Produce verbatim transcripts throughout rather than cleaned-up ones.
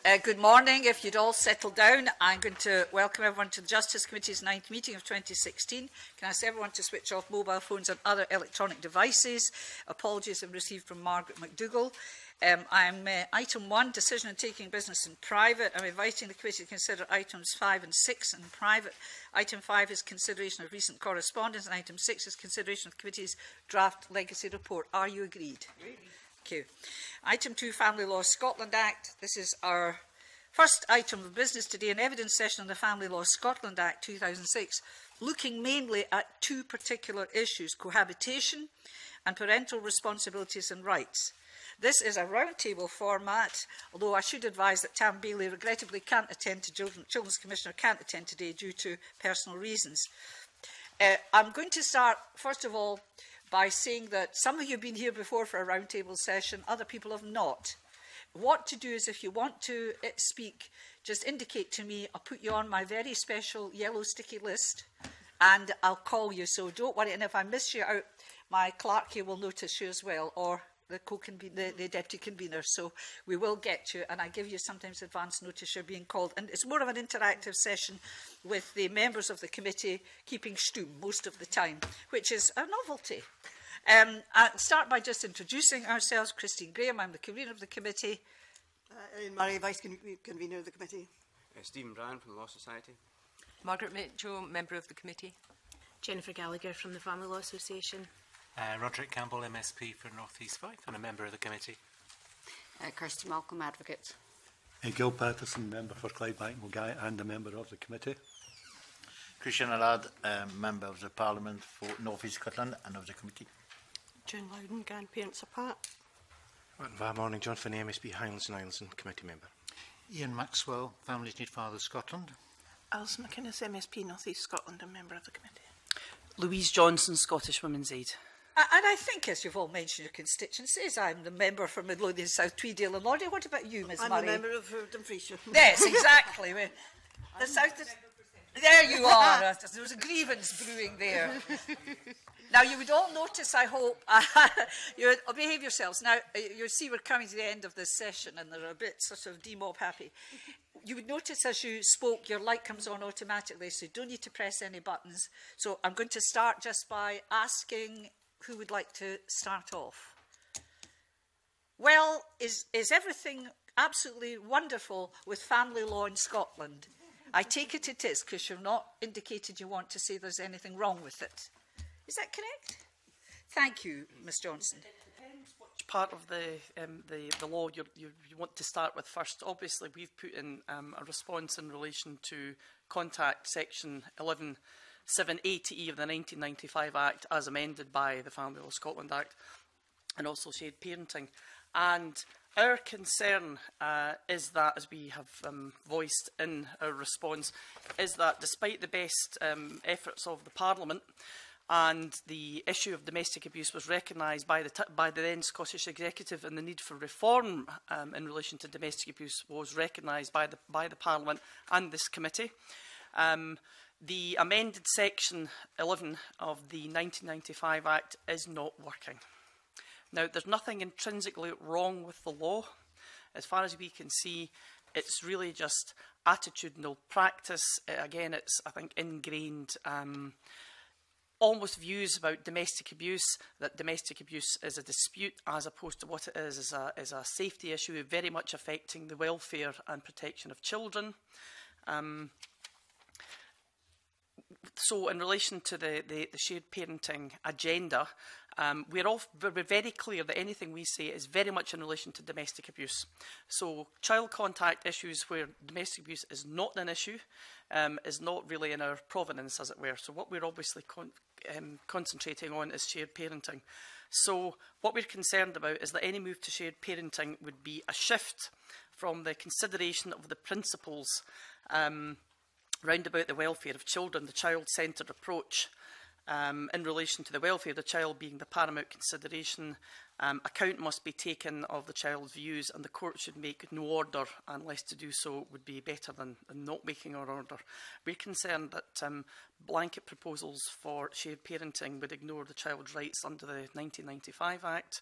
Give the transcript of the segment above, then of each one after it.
Uh, good morning. If you'd all settle down, I'm going to welcome everyone to the Justice Committee's ninth meeting of twenty sixteen. Can I ask everyone to switch off mobile phones and other electronic devices? Apologies have received from Margaret McDougall. Um, I'm uh, item one, decision on taking business in private. I'm inviting the committee to consider items five and six in private. Item five is consideration of recent correspondence, and item six is consideration of the committee's draft legacy report. Are you agreed? Agreed. Thank you. Item two, Family Law Scotland Act. This is our first item of business today, an evidence session on the Family Law Scotland Act two thousand six, looking mainly at two particular issues, cohabitation and parental responsibilities and rights. This is a roundtable format, although I should advise that Tam Bailey regrettably can't attend to Children, Children's Commissioner can't attend today due to personal reasons. Uh, I'm going to start, first of all, by saying that some of you have been here before for a roundtable session, other people have not. What to do is, if you want to uh, speak, just indicate to me. I'll put you on my very special yellow sticky list and I'll call you, so don't worry. And if I miss you out, my clerk here will notice you as well, or the, the, the deputy convener, so we will get you, and I give you sometimes advance notice you're being called. And it's more of an interactive session with the members of the committee keeping stoom most of the time, which is a novelty. Um, I'll start by just introducing ourselves. Kirsty Graham, I'm the convener of the committee. Uh, Ian Murray, Vice con Convener of the committee. Uh, Stephen Bryan from the Law Society. Margaret Mitchell, member of the committee. Jennifer Gallagher from the Family Law Association. Uh, Roderick Campbell, M S P for North East Fife, and a member of the committee. Uh, Kirsty Malcolm, advocate. Uh, Gil Patterson, member for Clydebank Mulgai and a member of the committee. Christian Arad, uh, member of the Parliament for North East Scotland and of the committee. June Loudoun, grandparents apart. Good morning, John Finney, M S P Highlands and Islands and committee member. Ian Maxwell, Families Need Fathers Scotland. Alison McInnes, M S P North East Scotland and member of the committee. Louise Johnson, Scottish Women's Aid. And I think, as you've all mentioned your constituencies, I'm the member for Midlothian, South Tweedale and Lothian. What about you, Miz I'm Murray? I'm a member of uh, Dumfriesshire. Yes, exactly. The South is... There you are. There was a grievance brewing there. Now, you would all notice, I hope, uh, you behave yourselves. Now, uh, you see we're coming to the end of this session and they're a bit sort of demob happy. You would notice as you spoke, your light comes on automatically, so you don't need to press any buttons. So I'm going to start just by asking who would like to start off. Well, is, is everything absolutely wonderful with family law in Scotland? I take it it is, because you've not indicated you want to say there's anything wrong with it. Is that correct? Thank you, Miz Johnson. It depends which part of the, um, the, the law you, you, you want to start with first. Obviously, we've put in um, a response in relation to contact section eleven seven eighty E of the nineteen ninety-five Act as amended by the Family Law Scotland Act, and also shared parenting. And our concern uh, is that, as we have um, voiced in our response, is that despite the best um, efforts of the Parliament, and the issue of domestic abuse was recognised by the, t by the then Scottish Executive, and the need for reform um, in relation to domestic abuse was recognised by the, by the Parliament and this committee. Um, the amended section eleven of the nineteen ninety-five Act is not working. Now, there's nothing intrinsically wrong with the law. As far as we can see, it's really just attitudinal practice. Uh, again, it's, I think, ingrained um, almost views about domestic abuse, that domestic abuse is a dispute as opposed to what it is, is a, is a safety issue very much affecting the welfare and protection of children. Um, so in relation to the, the, the shared parenting agenda, um, we're, all, we're very clear that anything we say is very much in relation to domestic abuse. So child contact issues where domestic abuse is not an issue um, is not really in our provenance, as it were. So what we're obviously con um, concentrating on is shared parenting. So what we're concerned about is that any move to shared parenting would be a shift from the consideration of the principles um, round about the welfare of children, the child-centred approach um, in relation to the welfare of the child being the paramount consideration. Um, account must be taken of the child's views, and the court should make no order unless to do so would be better than, than not making an order. We're concerned that um, blanket proposals for shared parenting would ignore the child's rights under the nineteen ninety-five Act,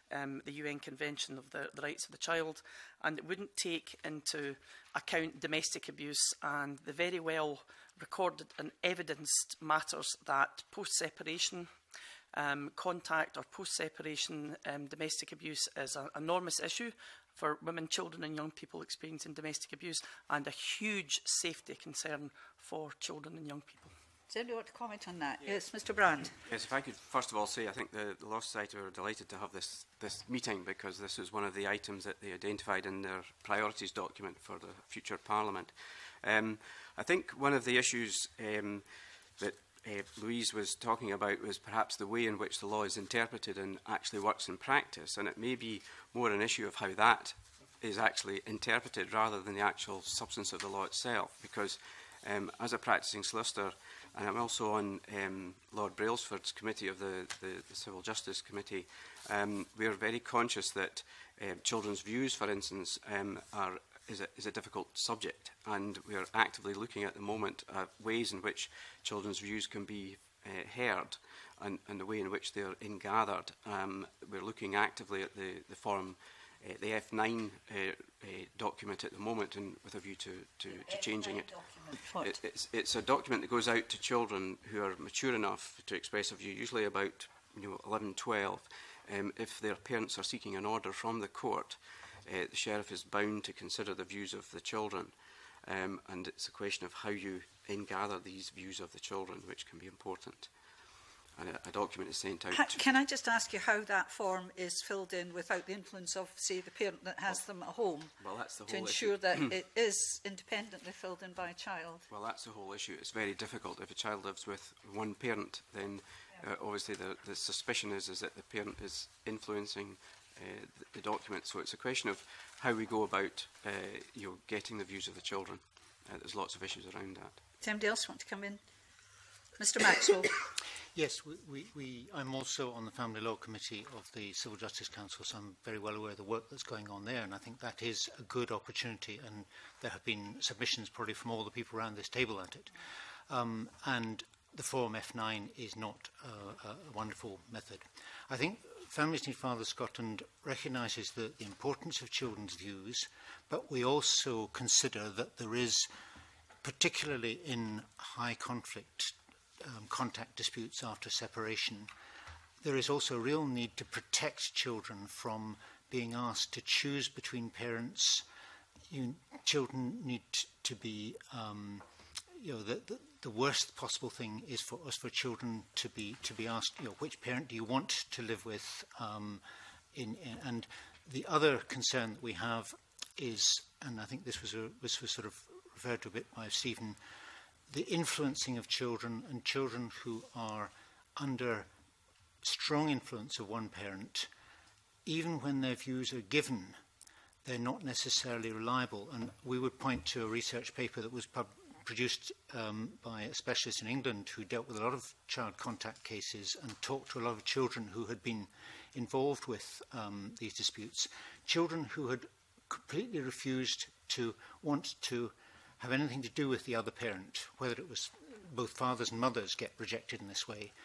um, the U N Convention of the, the Rights of the Child, and it wouldn't take into account domestic abuse and the very well recorded and evidenced matters that post-separation um, contact or post-separation um, domestic abuse is an enormous issue for women, children and young people experiencing domestic abuse, and a huge safety concern for children and young people. Does anybody want to comment on that? Yes, yes Mr Brand. Yes, if I could first of all say I think the, the Law Society were delighted to have this, this meeting, because this was one of the items that they identified in their priorities document for the future Parliament. Um, I think one of the issues um, that uh, Louise was talking about was perhaps the way in which the law is interpreted and actually works in practice, and it may be more an issue of how that is actually interpreted rather than the actual substance of the law itself, because um, as a practising solicitor, and I'm also on um, Lord Brailsford's committee of the, the, the Civil Justice Committee, um, we are very conscious that um, children's views, for instance, um, are, is, a, is a difficult subject, and we are actively looking at the moment at ways in which children's views can be uh, heard, and, and the way in which they are ingathered. Um, we're looking actively at the, the form, uh, the F nine uh, uh, document at the moment, and with a view to, to, to changing it. It, it's, it's a document that goes out to children who are mature enough to express a view, usually about you know, eleven, twelve. Um, if their parents are seeking an order from the court, uh, the sheriff is bound to consider the views of the children. Um, and it's a question of how you ingather these views of the children, which can be important. And a, a document is sent out. Ha can I just ask you how that form is filled in without the influence of, say, the parent that has well, them at home, well, that's the whole to ensure issue. that it is independently filled in by a child? Well, that's the whole issue. It's very difficult. If a child lives with one parent, then uh, obviously the, the suspicion is, is that the parent is influencing uh, the, the document. So it's a question of how we go about uh, you know, getting the views of the children. Uh, there's lots of issues around that. Does anybody else want to come in? Mister Maxwell. Yes, we, we, we, I'm also on the Family Law Committee of the Civil Justice Council, so I'm very well aware of the work that's going on there, and I think that is a good opportunity, and there have been submissions probably from all the people around this table at it. Um, and the Form F nine is not uh, a wonderful method. I think Families Need Fathers Scotland recognises the, the importance of children's views, but we also consider that there is, particularly in high conflict Um, contact disputes after separation, there is also a real need to protect children from being asked to choose between parents. You, children need to be, um, you know, the, the, the worst possible thing is for us for children to be to be asked, you know, which parent do you want to live with? Um, in, in, and the other concern that we have is, and I think this was a, this was sort of referred to a bit by Stephen, the influencing of children, and children who are under strong influence of one parent, even when their views are given, they're not necessarily reliable. And we would point to a research paper that was pub produced um, by a specialist in England who dealt with a lot of child contact cases and talked to a lot of children who had been involved with um, these disputes, children who had completely refused to want to have anything to do with the other parent, whether it was both fathers and mothers get rejected in this way.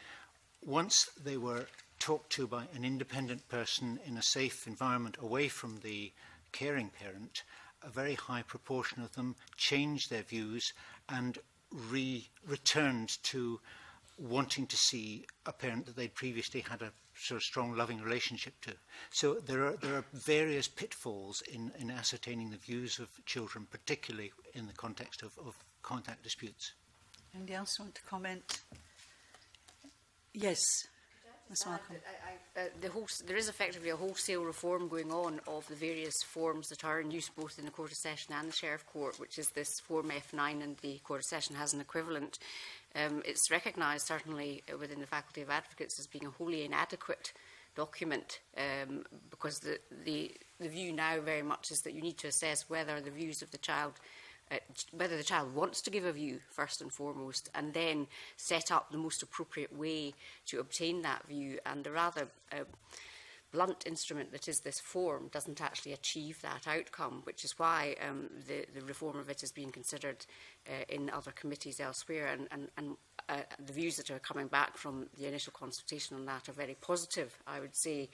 Once they were talked to by an independent person in a safe environment away from the caring parent, a very high proportion of them changed their views and re returned to wanting to see a parent that they'd previously had a sort of strong, loving relationship to. So there are there are various pitfalls in, in ascertaining the views of children, particularly in the context of, of contact disputes. Anybody else want to comment? Yes, Miz Malcolm. I, I, uh, the whole, there is effectively a wholesale reform going on of the various forms that are in use both in the Court of Session and the Sheriff Court, which is this Form F nine, and the Court of Session has an equivalent. Um, it's recognised certainly uh, within the Faculty of Advocates as being a wholly inadequate document, um, because the, the, the view now very much is that you need to assess whether the views of the child, uh, whether the child wants to give a view first and foremost, and then set up the most appropriate way to obtain that view. And the rather uh, blunt instrument that is this form doesn't actually achieve that outcome, which is why um, the, the reform of it is being considered uh, in other committees elsewhere, and, and, and uh, the views that are coming back from the initial consultation on that are very positive, I would say.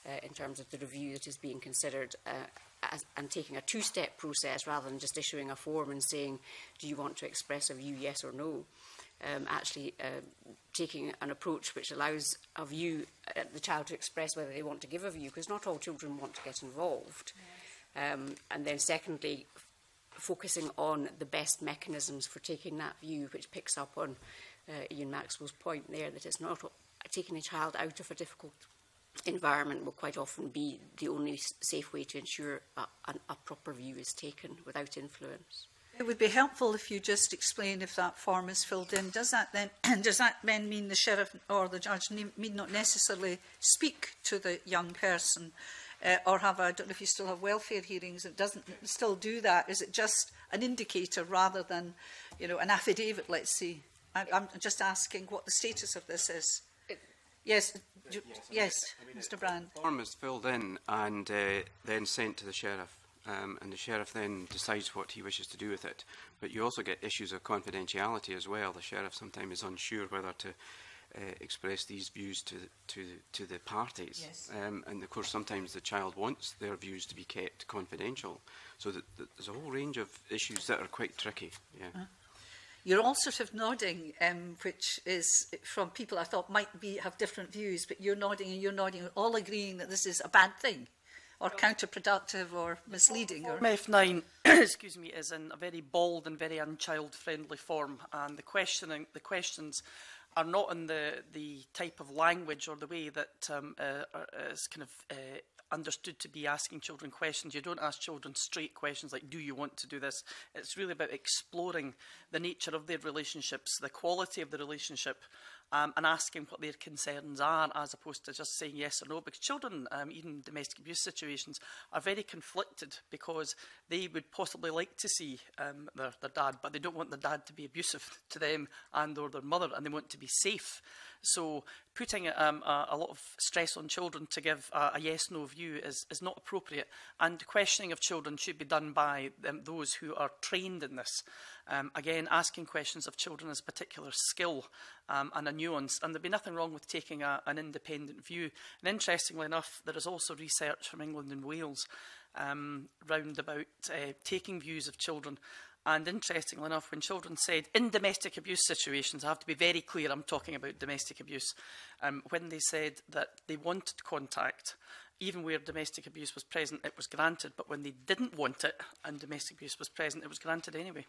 uh, in terms of the review that is being considered, uh, as, and taking a two-step process rather than just issuing a form and saying, do you want to express a view, yes or no? Um, actually uh, taking an approach which allows a view, uh, the child to express whether they want to give a view, because not all children want to get involved. Yes. Um, and then secondly, focusing on the best mechanisms for taking that view, which picks up on uh, Ian Maxwell's point there, that it's not taking a child out of a difficult environment will quite often be the only safe way to ensure a, a, a proper view is taken without influence. It would be helpful if you just explain if that form is filled in. Does that then does that then mean the sheriff or the judge need not necessarily speak to the young person, uh, or have a, I don't know if you still have welfare hearings? It doesn't still do that. Is it just an indicator rather than, you know, an affidavit? Let's see. I, I'm just asking what the status of this is. It, yes, do, yes, yes I mean, Mister Brand. The form is filled in and uh, then sent to the sheriff. Um, and the sheriff then decides what he wishes to do with it. But you also get issues of confidentiality as well. The sheriff sometimes is unsure whether to uh, express these views to the, to the, to the parties. Yes. Um, and of course, sometimes the child wants their views to be kept confidential. So that, that there's a whole range of issues that are quite tricky. Yeah. Uh. You're all sort of nodding, um, which is from people I thought might be have different views. But you're nodding and you're nodding, all agreeing that this is a bad thing, or counterproductive or misleading. Or Form F nine, excuse me, is in a very bald and very unchild-friendly form, and the questioning, the questions are not in the the type of language or the way that um, uh, is kind of uh, understood to be asking children questions. You don't ask children straight questions like, do you want to do this? It's really about exploring the nature of their relationships, the quality of the relationship, Um, and asking what their concerns are, as opposed to just saying yes or no. Because children, um, even in domestic abuse situations, are very conflicted because they would possibly like to see um, their, their dad, but they don't want their dad to be abusive to them and or their mother, and they want to be safe. So putting um, a, a lot of stress on children to give a, a yes-no view is, is not appropriate. And questioning of children should be done by um, those who are trained in this. Um, again, asking questions of children is a particular skill um, and a nuance, and there'd be nothing wrong with taking a, an independent view. And interestingly enough, there is also research from England and Wales um, round about uh, taking views of children. And interestingly enough, when children said, in domestic abuse situations, I have to be very clear, I'm talking about domestic abuse, um, when they said that they wanted contact, even where domestic abuse was present, it was granted. But when they didn't want it and domestic abuse was present, it was granted anyway.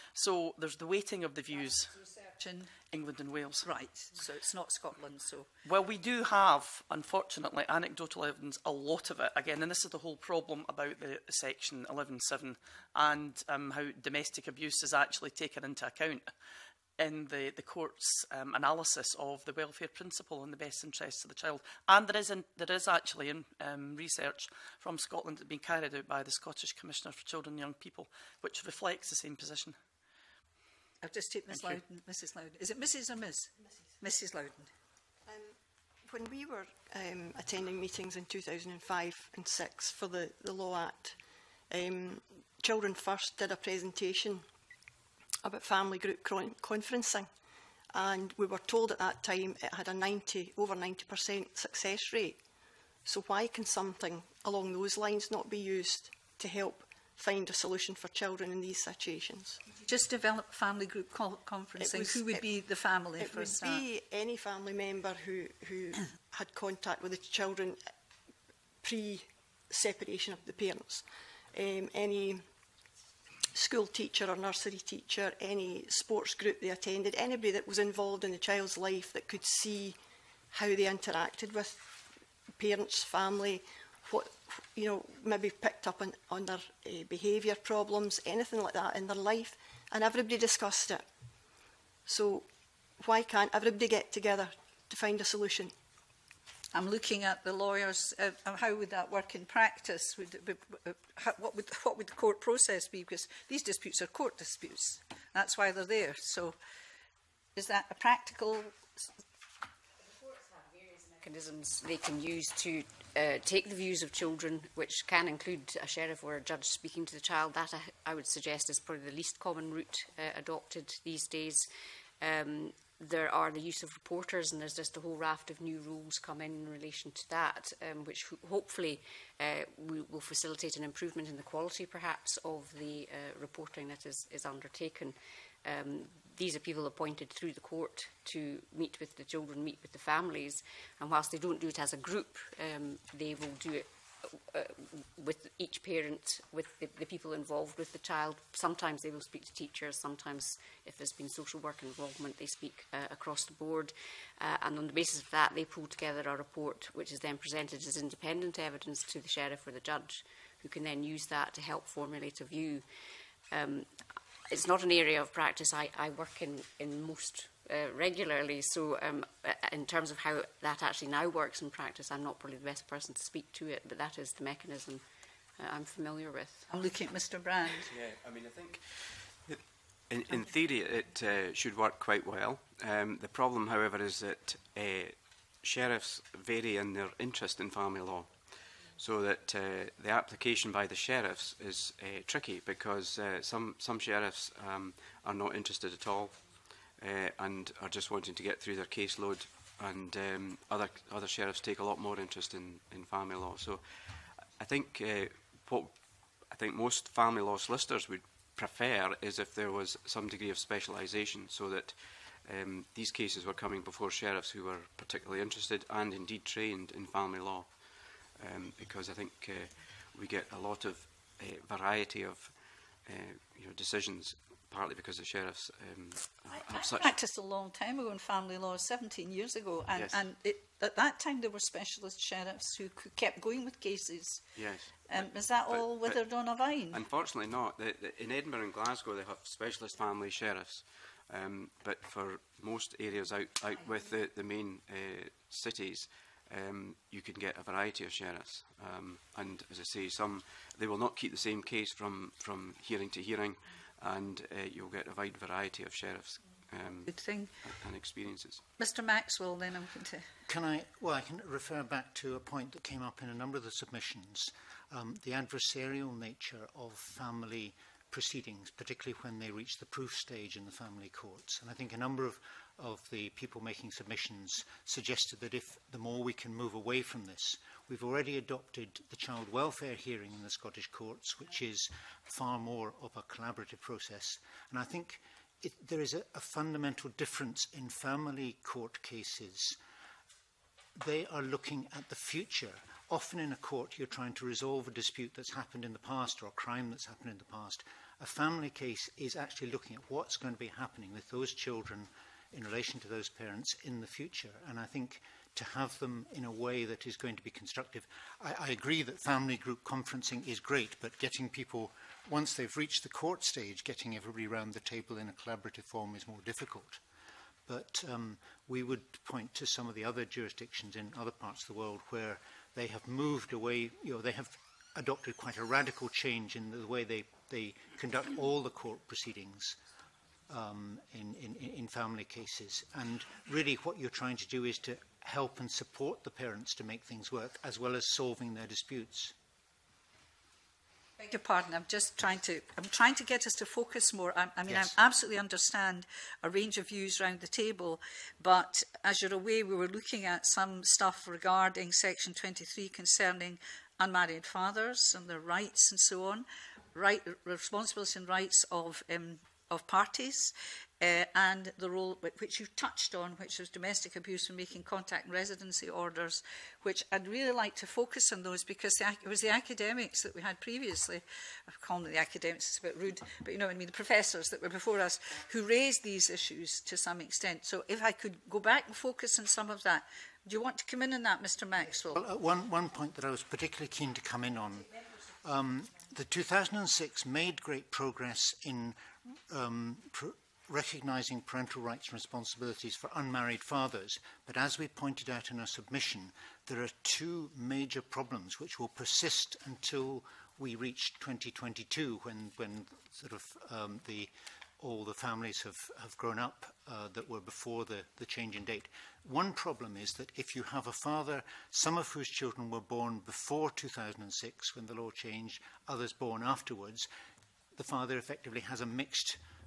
So there's the weighting of the views in England and Wales. Right, so it's not Scotland. So well, we do have, unfortunately, anecdotal evidence, a lot of it. Again, and this is the whole problem about the, the section eleven seven and um, how domestic abuse is actually taken into account in the, the court's um, analysis of the welfare principle and the best interests of the child. And there is, in, there is actually in, um, research from Scotland that has been carried out by the Scottish Commissioner for Children and Young People, which reflects the same position. I'll just take Miss Loudoun. Missus Loudoun. Is it Missus or Miss? Missus Missus Loudoun. Um, when we were um, attending meetings in two thousand five and six for the, the Law Act, um, Children First did a presentation about family group conferencing, and we were told at that time it had a ninety, over ninety percent success rate. So why can something along those lines not be used to help find a solution for children in these situations? Just develop family group conferencing. Was, who would it, be the family it for would a start? Be any family member who, who had contact with the children pre-separation of the parents. Um, any school teacher or nursery teacher, any sports group they attended, anybody that was involved in the child's life that could see how they interacted with parents, family, what, you know, maybe picked up on, on their uh, behaviour problems, anything like that in their life, and everybody discussed it. So why can't everybody get together to find a solution? I'm looking at the lawyers. Uh, how would that work in practice? Would it be, uh, how, what would what would the court process be? Because these disputes are court disputes. That's why they're there. So, is that a practical? The courts have various mechanisms they can use to uh, take the views of children, which can include a sheriff or a judge speaking to the child. That I, I would suggest is probably the least common route uh, adopted these days. Um, there are the use of reporters, and there's just a whole raft of new rules come in in relation to that, um, which ho hopefully uh, we will facilitate an improvement in the quality, perhaps, of the uh, reporting that is, is undertaken. Um, these are people appointed through the court to meet with the children, meet with the families, and whilst they don't do it as a group, um, they will do it uh, with each parent, with the, the people involved with the child. Sometimes they will speak to teachers, sometimes if there's been social work involvement, they speak uh, across the board. Uh, and on the basis of that, they pull together a report which is then presented as independent evidence to the sheriff or the judge, who can then use that to help formulate a view. Um, it's not an area of practice I, I work in, in most Uh, regularly, so um, in terms of how that actually now works in practice, I'm not probably the best person to speak to it, but that is the mechanism uh, I'm familiar with. I'm looking at Mister Brand. Yeah, I mean, I think that in, in theory it uh, should work quite well. Um, the problem, however, is that uh, sheriffs vary in their interest in family law, so that uh, the application by the sheriffs is uh, tricky, because uh, some, some sheriffs um, are not interested at all. Uh, and are just wanting to get through their caseload, and um, other other sheriffs take a lot more interest in, in family law. So I think uh, what I think most family law solicitors would prefer is if there was some degree of specialisation, so that um, these cases were coming before sheriffs who were particularly interested and indeed trained in family law, um, because I think uh, we get a lot of uh, variety of uh, you know, decisions, partly because the sheriffs um, I, have I such... practiced a long time ago in family law, seventeen years ago, and, Yes. and it, at that time there were specialist sheriffs who c kept going with cases. Yes. Um, but, is that but, all but withered on a vine? Unfortunately not. The, the, in Edinburgh and Glasgow they have specialist family sheriffs, um, but for most areas out, out with the, the main uh, cities, um, you can get a variety of sheriffs. Um, and as I say, some they will not keep the same case from, from hearing to hearing, and uh, you'll get a wide variety of sheriffs um, Good thing. and experiences. Mister Maxwell, then I'm going to... Can I, well, I can refer back to a point that came up in a number of the submissions, um, the adversarial nature of family proceedings, particularly when they reach the proof stage in the family courts. And I think a number of, of the people making submissions suggested that if the more we can move away from this, we've already adopted the child welfare hearing in the Scottish courts, which is far more of a collaborative process. And I think it, there is a, a fundamental difference in family court cases. They are looking at the future. Often in a court, you're trying to resolve a dispute that's happened in the past or a crime that's happened in the past. A family case is actually looking at what's going to be happening with those children in relation to those parents in the future. And I think to have them in a way that is going to be constructive. I, I agree that family group conferencing is great, but getting people, once they've reached the court stage, getting everybody around the table in a collaborative form is more difficult. But um, we would point to some of the other jurisdictions in other parts of the world where they have moved away, you know, they have adopted quite a radical change in the way they, they conduct all the court proceedings um, in, in, in family cases. And really what you're trying to do is to help and support the parents to make things work, as well as solving their disputes. Beg your pardon, I'm just trying to, I'm trying to get us to focus more. I, I mean, Yes. I absolutely understand a range of views around the table, but as you're aware, we were looking at some stuff regarding Section twenty-three concerning unmarried fathers and their rights and so on, right, responsibilities and rights of, um, of parties, uh, and the role which you touched on, which was domestic abuse and making contact and residency orders, which I'd really like to focus on those, because the, it was the academics that we had previously, I call them the academics, it's a bit rude, but you know what I mean, the professors that were before us, who raised these issues to some extent. So if I could go back and focus on some of that. Do you want to come in on that, Mister Maxwell? Well, uh, one, one point that I was particularly keen to come in on, um, the two thousand six made great progress in um, pr recognising parental rights and responsibilities for unmarried fathers, but as we pointed out in our submission, there are two major problems which will persist until we reach twenty twenty-two, when, when sort of um, the, all the families have, have grown up uh, that were before the, the change in date. One problem is that if you have a father, some of whose children were born before two thousand six when the law changed, others born afterwards, the father effectively has a mixed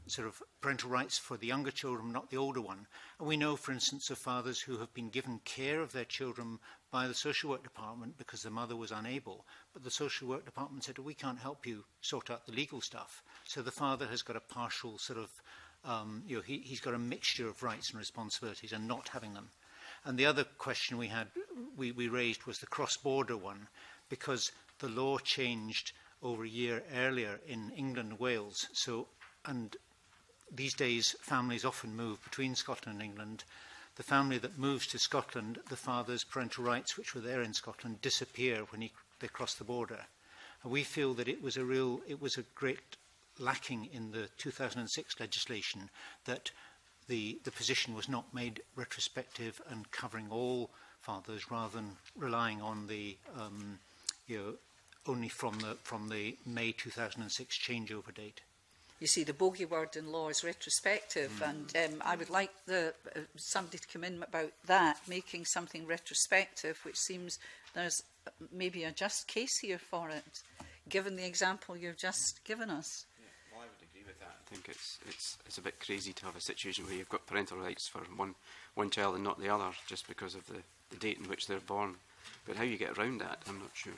sort of parental rights for the younger children, not the older one. And we know, for instance, of fathers who have been given care of their children by the social work department because the mother was unable, but the social work department said, we can't help you sort out the legal stuff. So the father has got a partial sort of, um, you know, he, he's got a mixture of rights and responsibilities and not having them. And the other question we had, we, we raised was the cross-border one, because the law changed over a year earlier in England and Wales. So, and these days, families often move between Scotland and England. The family that moves to Scotland, the father's parental rights, which were there in Scotland, disappear when he, they cross the border. And we feel that it was a real, it was a great lacking in the two thousand six legislation that the, the position was not made retrospective and covering all fathers rather than relying on the, um, you know, only from the, from the May two thousand six changeover date. You see, the bogey word in law is retrospective, mm. and um, I would like the, uh, somebody to come in about that, making something retrospective, which seems there's maybe a just case here for it, given the example you've just given us. Yeah, well, I would agree with that. I think it's, it's, it's a bit crazy to have a situation where you've got parental rights for one, one child and not the other, just because of the, the date in which they're born. But how you get around that, I'm not sure.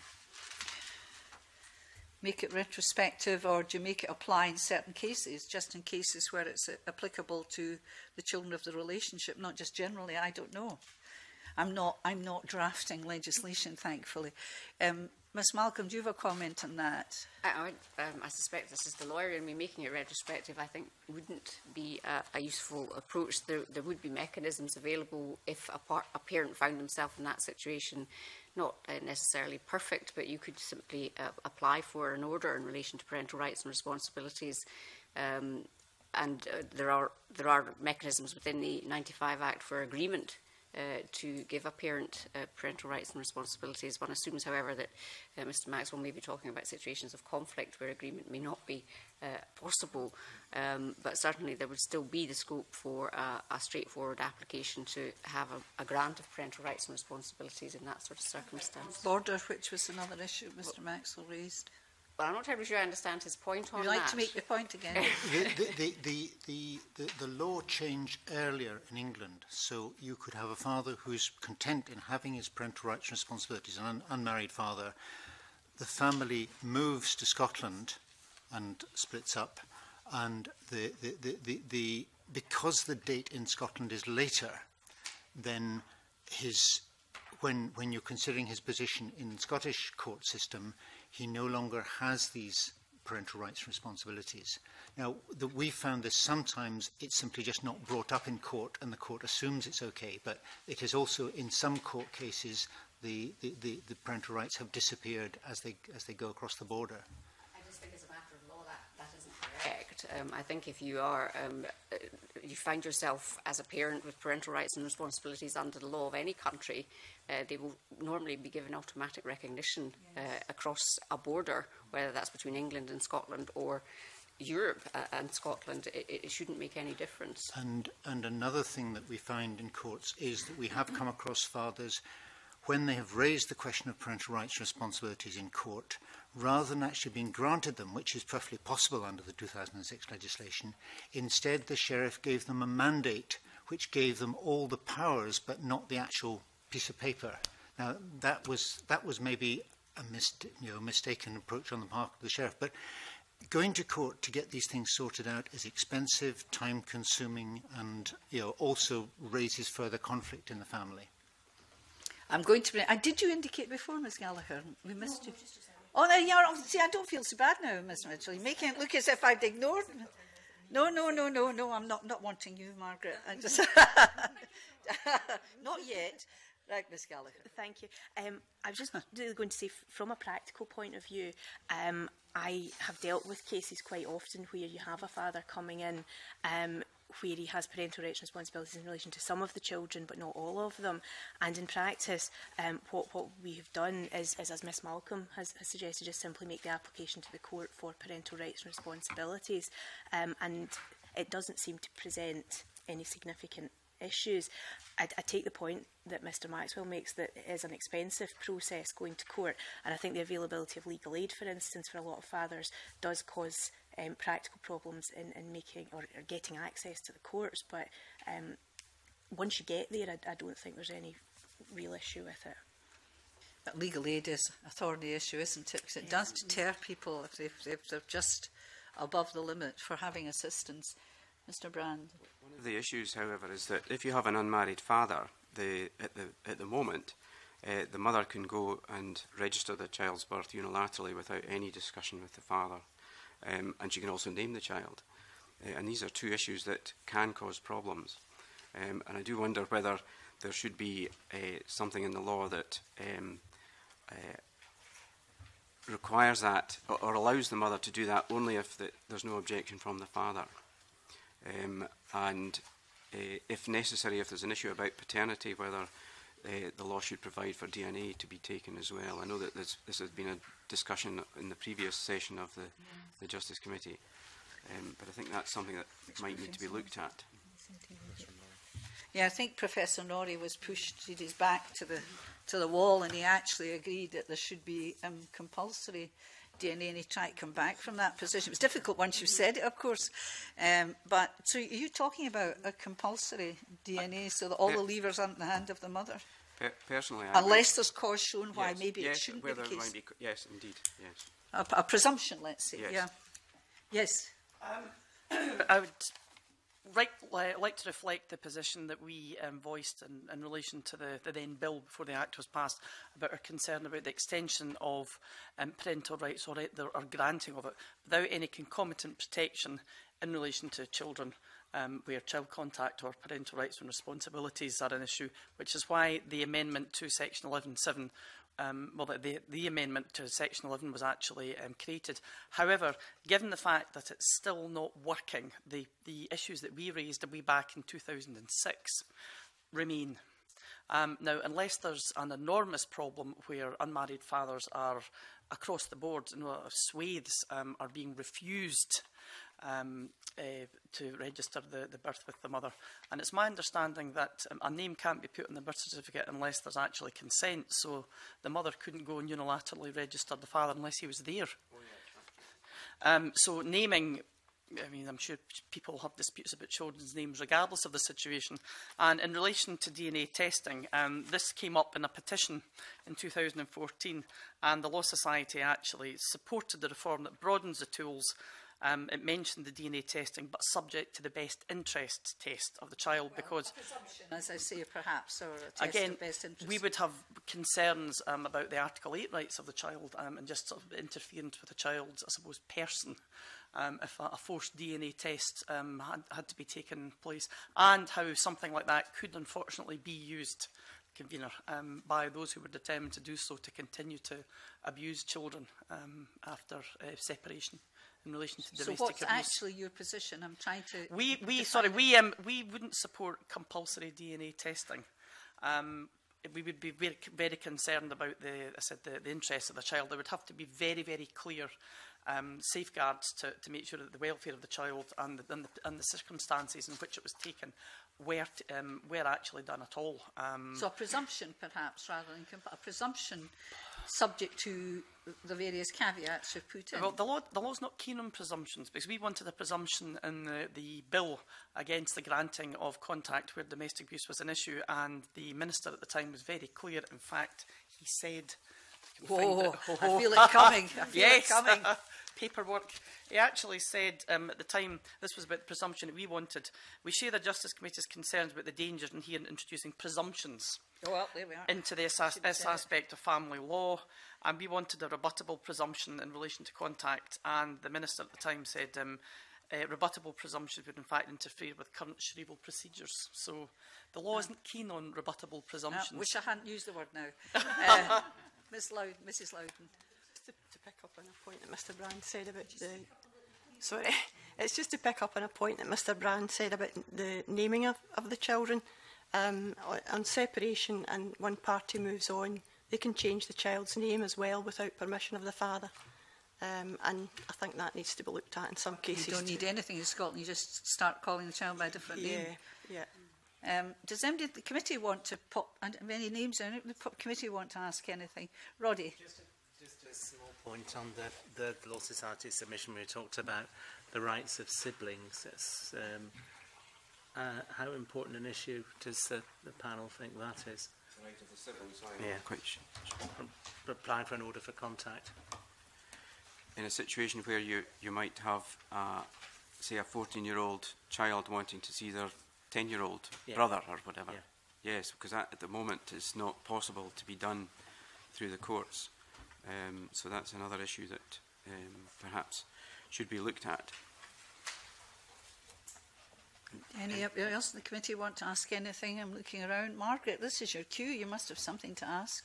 Make it retrospective, or do you make it apply in certain cases, just in cases where it's uh, applicable to the children of the relationship, not just generally? I don't know. I'm not, I'm not drafting legislation, thankfully. Um, Miss Malcolm, do you have a comment on that? I, I, would, um, I suspect this is the lawyer in me making it retrospective. I think wouldn't be a, a useful approach. There, there would be mechanisms available if a, par a parent found himself in that situation. Not uh, necessarily perfect, but you could simply uh, apply for an order in relation to parental rights and responsibilities. Um, and uh, there are there are mechanisms within the ninety-five Act for agreement uh, to give a parent uh, parental rights and responsibilities. One assumes, however, that uh, Mr Maxwell may be talking about situations of conflict where agreement may not be uh, possible, um, but certainly there would still be the scope for uh, a straightforward application to have a, a grant of parental rights and responsibilities in that sort of circumstance. Border, which was another issue Mr well, Maxwell raised. Well, I'm not terribly sure I understand his point on Would you like that. to make your point again? the, the, the, the, the, the law changed earlier in England, so you could have a father who's content in having his parental rights and responsibilities, an un unmarried father. The family moves to Scotland and splits up, and the, the, the, the, the, because the date in Scotland is later, then his, when, when you're considering his position in the Scottish court system, he no longer has these parental rights and responsibilities. Now, the, we found this sometimes it's simply just not brought up in court and the court assumes it's okay, but it is also in some court cases the, the, the, the parental rights have disappeared as they, as they go across the border. I just think as a matter of law that, that isn't correct. Um, I think if you are, um, uh, you find yourself as a parent with parental rights and responsibilities under the law of any country, Uh, they will normally be given automatic recognition uh, across a border, whether that's between England and Scotland or Europe uh, and Scotland. It, it shouldn't make any difference. And, and another thing that we find in courts is that we have come across fathers, when they have raised the question of parental rights and responsibilities in court, rather than actually being granted them, which is perfectly possible under the two thousand six legislation, instead the sheriff gave them a mandate which gave them all the powers but not the actual piece of paper. Now, that was, that was maybe a mist you know, mistaken approach on the part of the sheriff, but going to court to get these things sorted out is expensive, time-consuming, and you know, also raises further conflict in the family. I'm going to... Uh, did you indicate before, Miss Gallagher? We missed no, you. Oh, no, you're, see, I don't feel so bad now, Miss Mitchell. You're making it look as if I'd ignored... No, no, no, no, no, I'm not, not wanting you, Margaret. I just... Not yet. Right, Miss Gallagher. Thank you. Um, I was just really going to say, from a practical point of view, um, I have dealt with cases quite often where you have a father coming in um, where he has parental rights and responsibilities in relation to some of the children, but not all of them. And in practice, um, what, what we have done is, is, as Miss Malcolm has, has suggested, just simply make the application to the court for parental rights and responsibilities. Um, and it doesn't seem to present any significant issues. I, I take the point that Mr Maxwell makes that it is an expensive process going to court, and I think the availability of legal aid, for instance, for a lot of fathers does cause um, practical problems in, in making or, or getting access to the courts. But um, once you get there, I, I don't think there's any real issue with it. But legal aid is a thorny issue, isn't it? Because it does deter people if, they've, if they're just above the limit for having assistance. Mister Brand. One of the issues, however, is that if you have an unmarried father, the, at, the, at the moment, uh, the mother can go and register the child's birth unilaterally without any discussion with the father. Um, and she can also name the child. Uh, and these are two issues that can cause problems. Um, and I do wonder whether there should be uh, something in the law that um, uh, requires that, or, or allows the mother to do that only if the, there's no objection from the father. Um, and uh, if necessary, if there's an issue about paternity, whether uh, the law should provide for D N A to be taken as well. I know that this, this has been a discussion in the previous session of the, yeah. the Justice Committee, um, but I think that's something that Which might need to be looked at. Yeah, I think Professor Norrie was pushed his back to the to the wall, and he actually agreed that there should be um, compulsory D N A, and he tried to come back from that position. It was difficult once you said it, of course. Um, but so, are you talking about a compulsory D N A so that all the levers aren't in the hand of the mother? Per personally, I unless there's cause shown why yes, maybe yes, it shouldn't where be the there case. Might be, yes, indeed, yes. A, a presumption, let's say. Yes. Yeah. Yes. Um, I would right, li like to reflect the position that we um, voiced in, in relation to the, the then bill before the Act was passed about our concern about the extension of um, parental rights or, the, or granting of it without any concomitant protection in relation to children um, where child contact or parental rights and responsibilities are an issue, which is why the amendment to Section eleven seven Um, well, the, the amendment to Section eleven was actually um, created. However, given the fact that it's still not working, the, the issues that we raised way back in two thousand six remain. Um, now, unless there's an enormous problem where unmarried fathers are across the board, you know, swathes um, are being refused um, uh, to register the, the birth with the mother. And it's my understanding that um, a name can't be put on the birth certificate unless there's actually consent. So the mother couldn't go and unilaterally register the father unless he was there. Oh, yeah, um, so naming, I mean, I'm sure people have disputes about children's names regardless of the situation. And in relation to D N A testing, um, this came up in a petition in two thousand fourteen, and the Law Society actually supported the reform that broadens the tools. Um, it mentioned the D N A testing, but subject to the best interests test of the child, well, because, as I say, perhaps, or a test again, of best interest. We would have concerns um, about the Article eight rights of the child um, and just sort of interference with the child's, I suppose, person. Um, if a, a forced D N A test um, had, had to be taken place, and how something like that could unfortunately be used, convener, um, by those who were determined to do so to continue to abuse children um, after uh, separation. In relation to domestic so what's abuse. actually your position? I'm trying to. We we sorry we um we wouldn't support compulsory D N A testing. Um, we would be very very concerned about the I said the, the interests of the child. There would have to be very very clear um, safeguards to to make sure that the welfare of the child and the, and the, and the circumstances in which it was taken were t um, were actually done at all. Um, so a presumption, perhaps, rather than a presumption. Subject to the various caveats you've put in. Well, the law, the law's not keen on presumptions, because we wanted a presumption in the, the bill against the granting of contact where domestic abuse was an issue, and the minister at the time was very clear. In fact, he said, "Oh, I feel it coming. I feel yes, it coming." Paperwork. He actually said um, at the time, this was about the presumption that we wanted. We share the Justice Committee's concerns about the dangers in here in introducing presumptions oh, well, there we are. into this, as this aspect of family law, and we wanted a rebuttable presumption in relation to contact. And the minister at the time said um, uh, rebuttable presumptions would in fact interfere with current Shrivel procedures. So the law no. isn't keen on rebuttable presumptions. No, wish I hadn't used the word now. uh, Miz Loud, Missus Loudon. To, to pick up on a point that Mister Brand said about the sorry, it's just to pick up on a point that Mister Brand said about the naming of, of the children. Um, on separation, and one party moves on, they can change the child's name as well without permission of the father. Um, and I think that needs to be looked at in some cases. You don't need anything in Scotland. You just start calling the child by a different yeah, name. Yeah. Um, does anybody, the committee want to pop, and many names, any the committee want to ask anything? Roddy? Just to, Just a small point on the, the Law Society submission we talked about the rights of siblings. It's, um, uh, how important an issue does the, the panel think that is? The right of the siblings, sorry. Yeah. Quite sh Applying for an order for contact. In a situation where you, you might have, uh, say, a fourteen-year-old child wanting to see their ten-year-old yeah. brother or whatever. Yeah. Yes, because that, at the moment is not possible to be done through the courts. Um, so that's another issue that um, perhaps should be looked at. Anybody else in the committee want to ask anything? I'm looking around. Margaret, this is your cue. You must have something to ask.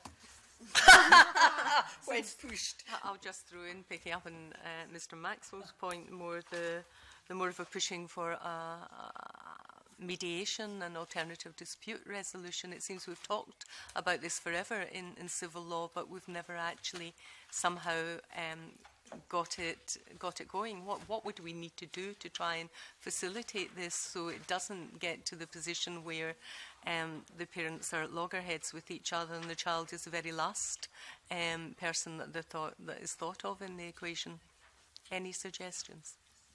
When pushed. I'll just throw in, picking up on uh, Mr Maxwell's point, more the, the more of a pushing for uh, mediation and alternative dispute resolution. It seems we've talked about this forever in, in civil law, but we've never actually somehow um, got it got it going. What what would we need to do to try and facilitate this so it doesn't get to the position where um, the parents are at loggerheads with each other and the child is the very last um, person that the thought that is thought of in the equation? Any suggestions?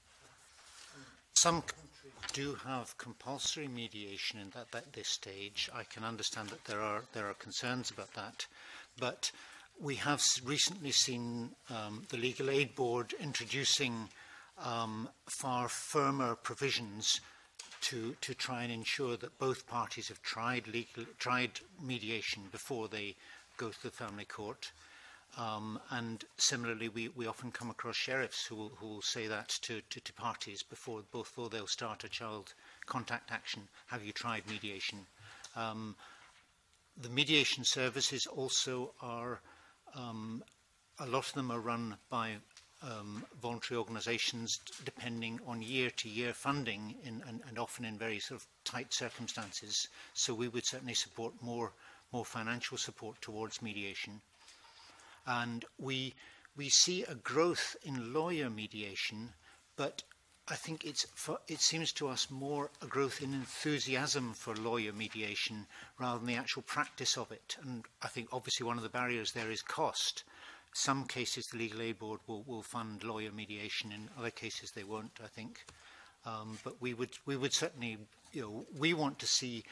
Some countries do have compulsory mediation in that, at this stage. I can understand that there are there are concerns about that, but we have recently seen um, the Legal Aid Board introducing um, far firmer provisions to to try and ensure that both parties have tried legal tried mediation before they go to the family court. Um, and similarly, we, we often come across sheriffs who will, who will say that to, to, to parties before, before they'll start a child contact action. Have you tried mediation? Um, the mediation services also are, um, a lot of them are run by um, voluntary organisations depending on year-to-year funding in, and, and often in very sort of tight circumstances. So we would certainly support more, more financial support towards mediation. And we, we see a growth in lawyer mediation, but I think it's for, it seems to us more a growth in enthusiasm for lawyer mediation rather than the actual practice of it. And I think obviously one of the barriers there is cost. Some cases the Legal Aid Board will, will fund lawyer mediation, in other cases they won't, I think. Um, but we would, we would certainly, you know, we want to see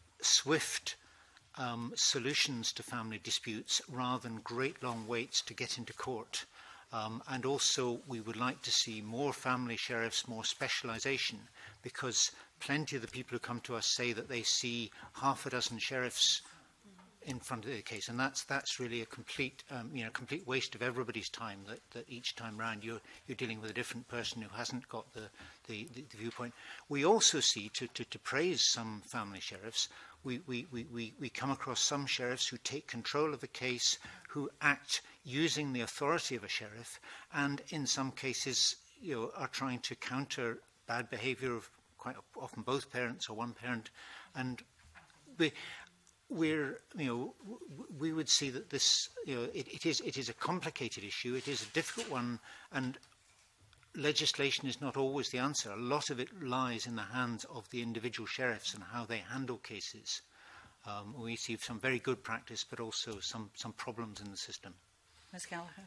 swift Um, solutions to family disputes rather than great long waits to get into court. Um, and also we would like to see more family sheriffs, more specialisation, because plenty of the people who come to us say that they see half a dozen sheriffs in front of the case, and that's that's really a complete um, you know complete waste of everybody's time. That, that each time round you're you're dealing with a different person who hasn't got the the, the, the viewpoint. We also see, to, to to praise some family sheriffs, we we, we we we come across some sheriffs who take control of a case, who act using the authority of a sheriff, and in some cases, you know, are trying to counter bad behaviour of quite often both parents or one parent, and we. We're, you know, we would see that this, you know, it, it is it is a complicated issue. It is a difficult one, and legislation is not always the answer. A lot of it lies in the hands of the individual sheriffs and how they handle cases. Um, we see some very good practice, but also some some problems in the system. Miz Gallagher.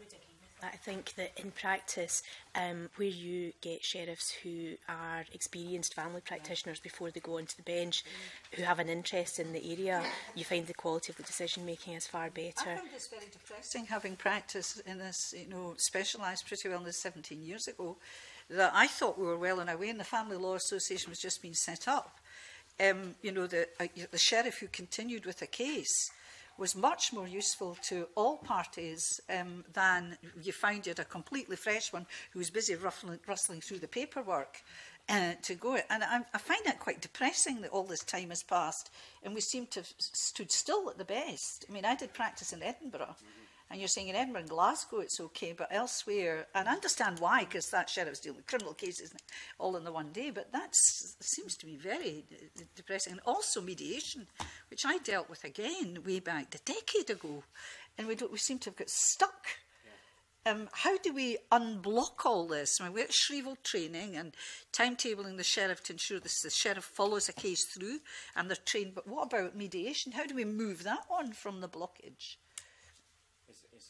I think that in practice, um, where you get sheriffs who are experienced family practitioners before they go onto the bench, who have an interest in the area, you find the quality of the decision making is far better. I found this very depressing, having practiced in this, you know, specialised pretty well in this seventeen years ago, that I thought we were well on our way, and the Family Law Association was just being set up. Um, you know, the, uh, the sheriff who continued with a case was much more useful to all parties um, than you found you had a completely fresh one who was busy ruffling, rustling through the paperwork uh, to go. And I, I find that quite depressing that all this time has passed and we seem to have stood still at the best. I mean, I did practice in Edinburgh, and you're saying in Edinburgh and Glasgow it's okay, but elsewhere, and I understand why, because that sheriff's dealing with criminal cases all in the one day, but that seems to be very depressing. And also mediation, which I dealt with again way back a decade ago, and we, don't, we seem to have got stuck. Yeah. Um, how do we unblock all this? I mean, we're at Shrevell training and timetabling the sheriff to ensure this, the sheriff follows a case through and they're trained, but what about mediation? How do we move that on from the blockage? It's, it's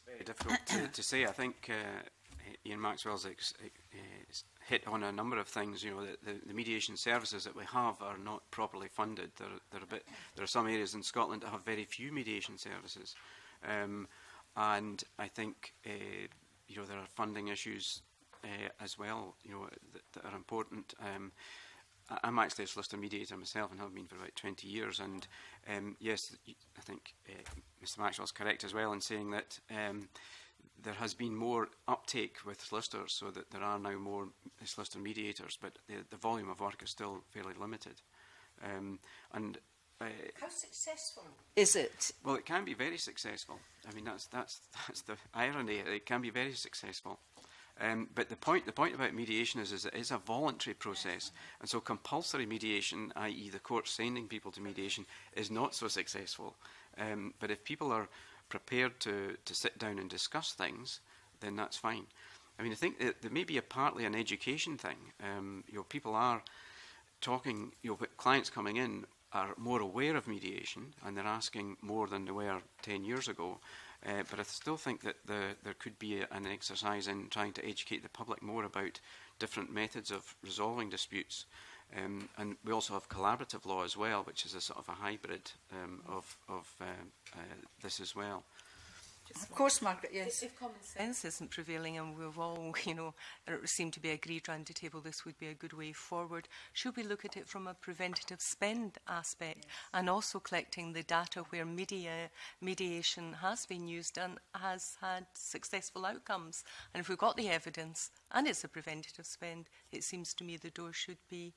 Very difficult to, to say. I think uh, Ian Maxwell's ex, uh, hit on a number of things. You know, the, the, the mediation services that we have are not properly funded. They're, they're a bit, there are some areas in Scotland that have very few mediation services, um, and I think uh, you know there are funding issues uh, as well. You know that, that are important. Um, I'm actually a solicitor mediator myself and have been for about twenty years, and um, yes, I think uh, Mister Maxwell's correct as well in saying that um, there has been more uptake with solicitors, so that there are now more solicitor mediators, but the, the volume of work is still fairly limited. Um, and uh, how successful is it? Well, it can be very successful. I mean, that's that's that's the irony. It can be very successful. Um, but the point, the point about mediation is, is it is a voluntary process, and so compulsory mediation, that is the court sending people to mediation, is not so successful. Um, but if people are prepared to, to sit down and discuss things, then that's fine. I mean, I think that there may be a partly an education thing. Um, you know, people are talking, you know, clients coming in are more aware of mediation, and they're asking more than they were ten years ago. Uh, but I still think that the, there could be a, an exercise in trying to educate the public more about different methods of resolving disputes. Um, and we also have collaborative law as well, which is a sort of a hybrid um, of, of uh, uh, this as well. Of course, Margaret, yes. If common sense isn't prevailing and we've all, you know, it seem to be agreed round the table, this would be a good way forward. Should we look at it from a preventative spend aspect, yes, and also collecting the data where media, mediation has been used and has had successful outcomes? And if we've got the evidence and it's a preventative spend, it seems to me the door should be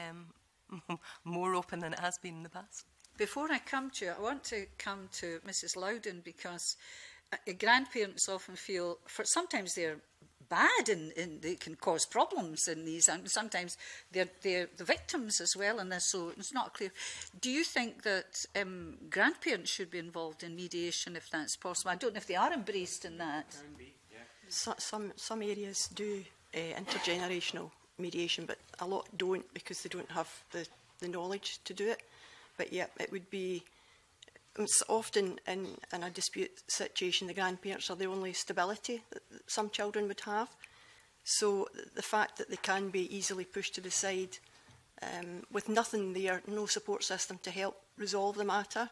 um, more open than it has been in the past. Before I come to you, I want to come to Missus Loudoun, because uh, grandparents often feel, for sometimes they're bad and, and they can cause problems in these, and sometimes they're, they're the victims as well in this, so it's not clear. Do you think that um, grandparents should be involved in mediation if that's possible? I don't know if they are embraced in that. Can be, yeah. So, some, some areas do uh, intergenerational mediation, but a lot don't, because they don't have the, the knowledge to do it. But yeah, it would be, it's often in, in a dispute situation, the grandparents are the only stability that some children would have. So the fact that they can be easily pushed to the side um, with nothing there, no support system to help resolve the matter,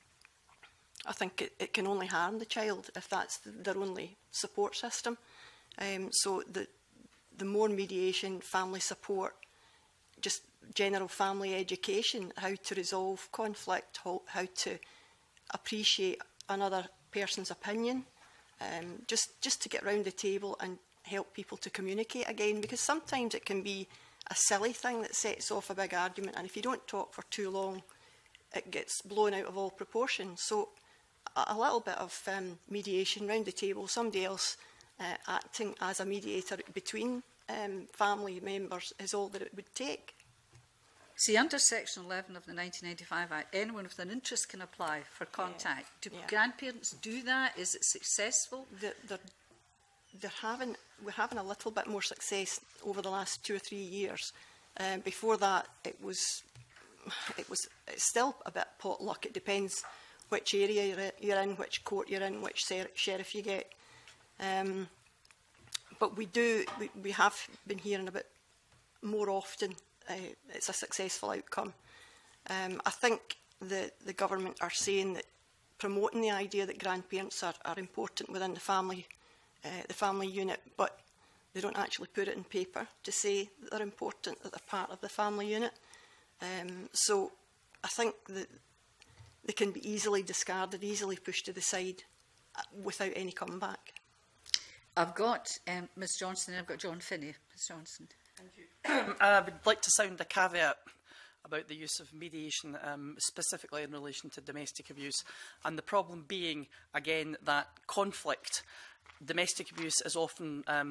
I think it, it can only harm the child if that's the, their only support system. Um, so the, the more mediation, family support, just general family education, how to resolve conflict, how, how to appreciate another person's opinion, um, just, just to get round the table and help people to communicate again, because sometimes it can be a silly thing that sets off a big argument, and if you don't talk for too long, it gets blown out of all proportion. So a, a little bit of um, mediation round the table, somebody else uh, acting as a mediator between um, family members is all that it would take. See, under Section eleven of the nineteen ninety-five Act, anyone with an interest can apply for contact. Do yeah. grandparents do that? Is it successful? They're, they're, they're having, we're having a little bit more success over the last two or three years. Um, before that, it was, it was it's still a bit potluck. It depends which area you're, you're in, which court you're in, which sheriff you get. Um, but we do, we, we have been hearing about more often. Uh, it's a successful outcome. Um, I think the, the government are saying that promoting the idea that grandparents are, are important within the family, uh, the family unit, but they don't actually put it in paper to say that they're important, that they're part of the family unit. Um, so I think that they can be easily discarded, easily pushed to the side uh, without any comeback. I've got um, Miz Johnson and I've got John Finney. Miz Johnson. Thank you. I would like to sound a caveat about the use of mediation, um, specifically in relation to domestic abuse. And the problem being, again, that conflict, domestic abuse is often um,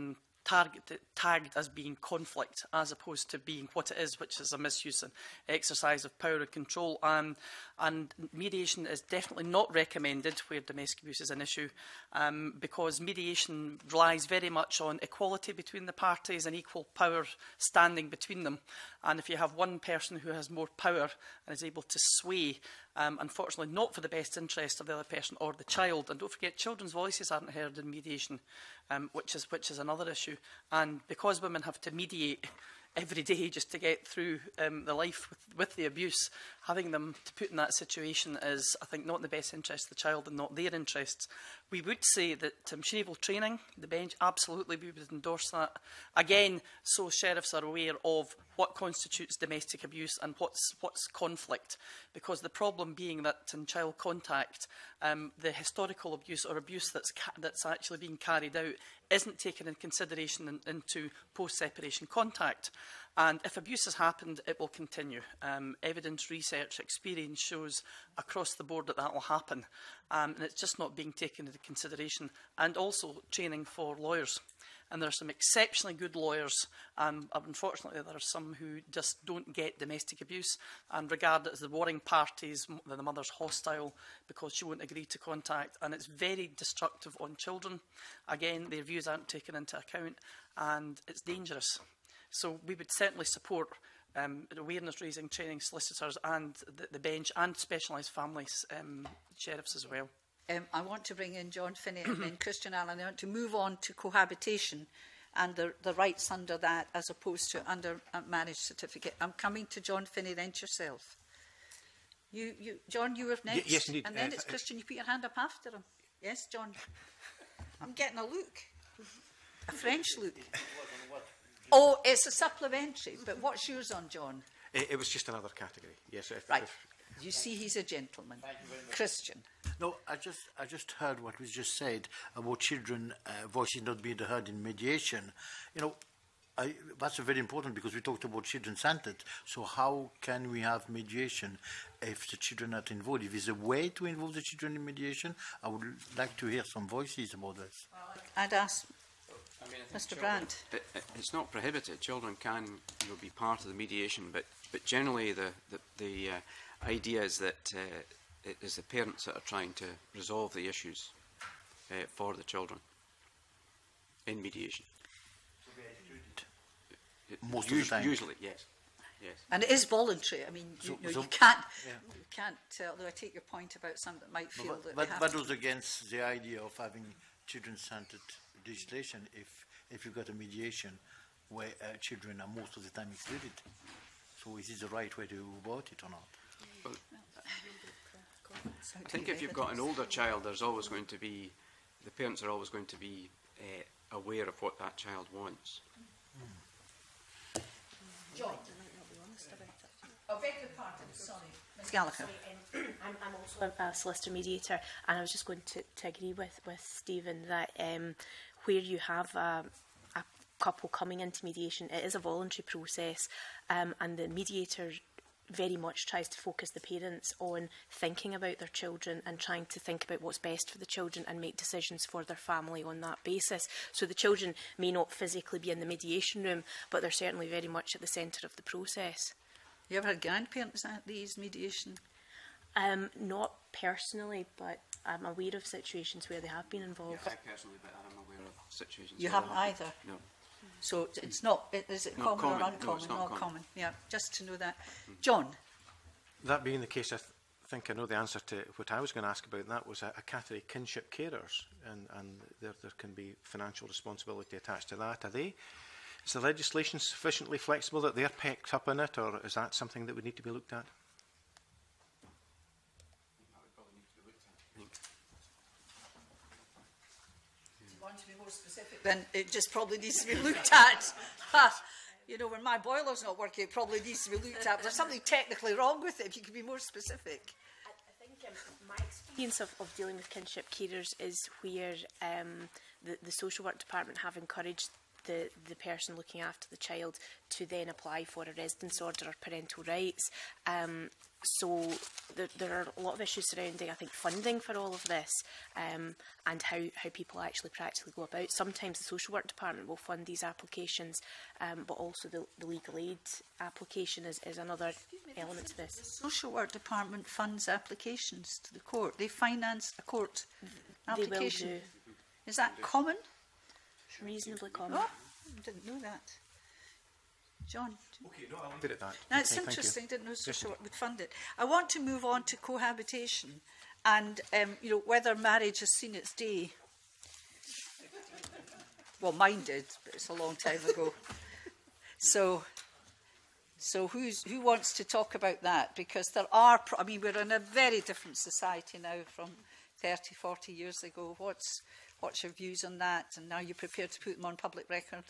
target, tagged as being conflict, as opposed to being what it is, which is a misuse and exercise of power and control. Um, and mediation is definitely not recommended where domestic abuse is an issue, um, because mediation relies very much on equality between the parties and equal power standing between them. And if you have one person who has more power and is able to sway, um, unfortunately not for the best interest of the other person or the child, and don't forget children's voices aren't heard in mediation, um, which is which is another issue. And because women have to mediate every day just to get through um, the life with, with the abuse, having them to put in that situation is, I think, not in the best interest of the child and not their interests. We would say that um, shareable training, the bench, absolutely we would endorse that. Again, so sheriffs are aware of what constitutes domestic abuse and what's, what's conflict. Because the problem being that in child contact, um, the historical abuse or abuse that's, ca that's actually being carried out isn't taken in consideration in, into post-separation contact. And if abuse has happened, it will continue. Um, evidence, research, experience shows across the board that that will happen. Um, and it's just not being taken into consideration. And also training for lawyers. And there are some exceptionally good lawyers. Um, unfortunately, there are some who just don't get domestic abuse and regard it as the warring parties, the mother's hostile because she won't agree to contact. And it's very destructive on children. Again, their views aren't taken into account and it's dangerous. So we would certainly support um, awareness raising, training solicitors and the, the bench and specialised families um, sheriffs as well. Um, I want to bring in John Finney and then Christian Allen. I want to move on to cohabitation and the, the rights under that as opposed to under a marriage certificate. I'm coming to John Finney, then to yourself. You, you, John, you were next. Y yes, indeed. And then uh, it's Christian. You put your hand up after him. Yes, John. I'm getting a look. A French look. Oh, it's a supplementary. But what's yours on, John? It, it was just another category. Yes. If, right. If, you see, he's a gentleman. Christian. No, I just, I just heard what was just said about children uh, voices not being heard in mediation. You know, I, that's very important because we talked about children-centered. So how can we have mediation if the children are not involved? If there's a way to involve the children in mediation, I would like to hear some voices about this. I'd ask I mean, I Mister children, Brandt. It, it, it's not prohibited. Children can you know, be part of the mediation, but, but generally the, the, the uh, idea is that uh, it is the parents that are trying to resolve the issues uh, for the children in mediation. It, Most us of the time. Usually, yes. Yes. And it is voluntary. I mean, you, So- know, so- you can't, yeah. you can't. Uh, although I take your point about some that might feel No, but that but they have that to. was against the idea of having children-centered legislation if, if you've got a mediation where uh, children are most of the time excluded. So is it the right way to go about it or not? Well, I think if you've got an older child, there's always going to be, the parents are always going to be uh, aware of what that child wants. Mm. John. I beg your pardon, sorry. Miz Gallagher. Sorry, um, I'm, I'm also a, a solicitor mediator, and I was just going to, to agree with, with Stephen that um, where you have a, a couple coming into mediation, it is a voluntary process, um, and the mediator very much tries to focus the parents on thinking about their children and trying to think about what's best for the children and make decisions for their family on that basis. So the children may not physically be in the mediation room, but they're certainly very much at the centre of the process. You ever had grandparents at these mediation? Um, not personally, but I'm aware of situations where they have been involved. I personally, but I'm aware of situations. You where haven't they either? No. So it's not, it, is it Not common, or common. No, uncommon? it's not not common. common. Yeah, just to know that. John. that being the case, I th think I know the answer to what I was going to ask about. And that was a, a category kinship carers, and, and there, there can be financial responsibility attached to that. Are they? Is the legislation sufficiently flexible that they're picked up in it, or is that something that would need to be looked at? Do you want to be more specific? Then it just probably needs to be looked at. Ha! You know, when my boiler's not working, it probably needs to be looked at. There's something technically wrong with it, if you could be more specific. I, I think um, my experience of, of dealing with kinship carers is where um, the, the social work department have encouraged the, the person looking after the child to then apply for a residence order or parental rights. Um, so there, there are a lot of issues surrounding, I think, funding for all of this, um, and how, how people actually practically go about. Sometimes the social work department will fund these applications, um, but also the, the legal aid application is, is another element to this. The social work department funds applications to the court. They finance a court application. They will do. Is that common? Reasonably common. Oh, I didn't know that. John? Okay, no, I'll leave it at that. Now, it's Okay, thank interesting. you. Didn't know social work would fund it. I want to move on to cohabitation and, um, you know, whether marriage has seen its day. Well, mine did, but it's a long time ago. So, so who's, who wants to talk about that? Because there are, pro I mean, we're in a very different society now from thirty, forty years ago. What's, what's your views on that? And are you prepared to put them on public record?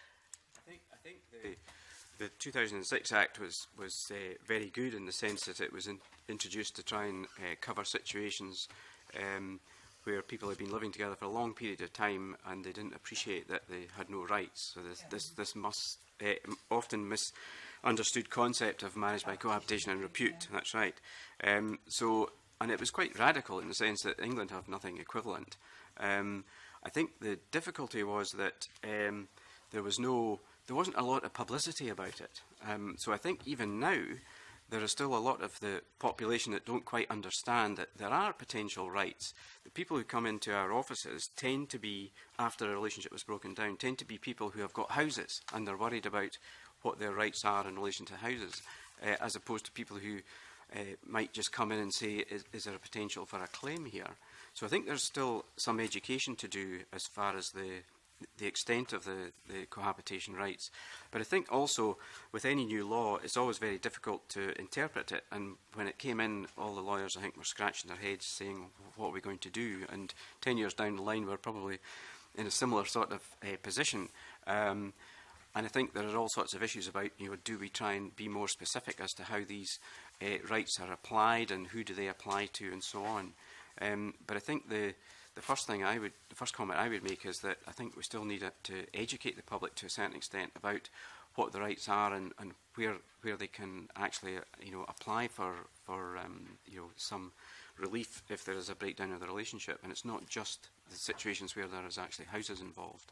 I think, I think the, the two thousand six Act was, was uh, very good in the sense that it was in, introduced to try and uh, cover situations um, where people had been living together for a long period of time and they didn't appreciate that they had no rights. So this, this, this must, uh, often misunderstood concept of marriage by cohabitation and repute. That's right. Um, so, and it was quite radical in the sense that England have nothing equivalent. Um, I think the difficulty was that um, there was no, there wasn't a lot of publicity about it. Um, so I think even now, there is still a lot of the population that don't quite understand that there are potential rights. The people who come into our offices tend to be, after a relationship was broken down, tend to be people who have got houses and they're worried about what their rights are in relation to houses, uh, as opposed to people who uh, might just come in and say, is, is there a potential for a claim here? So I think there's still some education to do as far as the the extent of the, the cohabitation rights. But I think also with any new law, it's always very difficult to interpret it. And when it came in, all the lawyers, I think, were scratching their heads saying, what are we going to do? And ten years down the line, we're probably in a similar sort of uh, position. Um, and I think there are all sorts of issues about, you know, do we try and be more specific as to how these uh, rights are applied and who do they apply to and so on. Um, but I think the The first thing I would, the first comment I would make is that I think we still need to educate the public to a certain extent about what the rights are and, and where where they can actually, you know, apply for for um, you know, some relief if there is a breakdown of the relationship, and it's not just the situations where there is actually houses involved.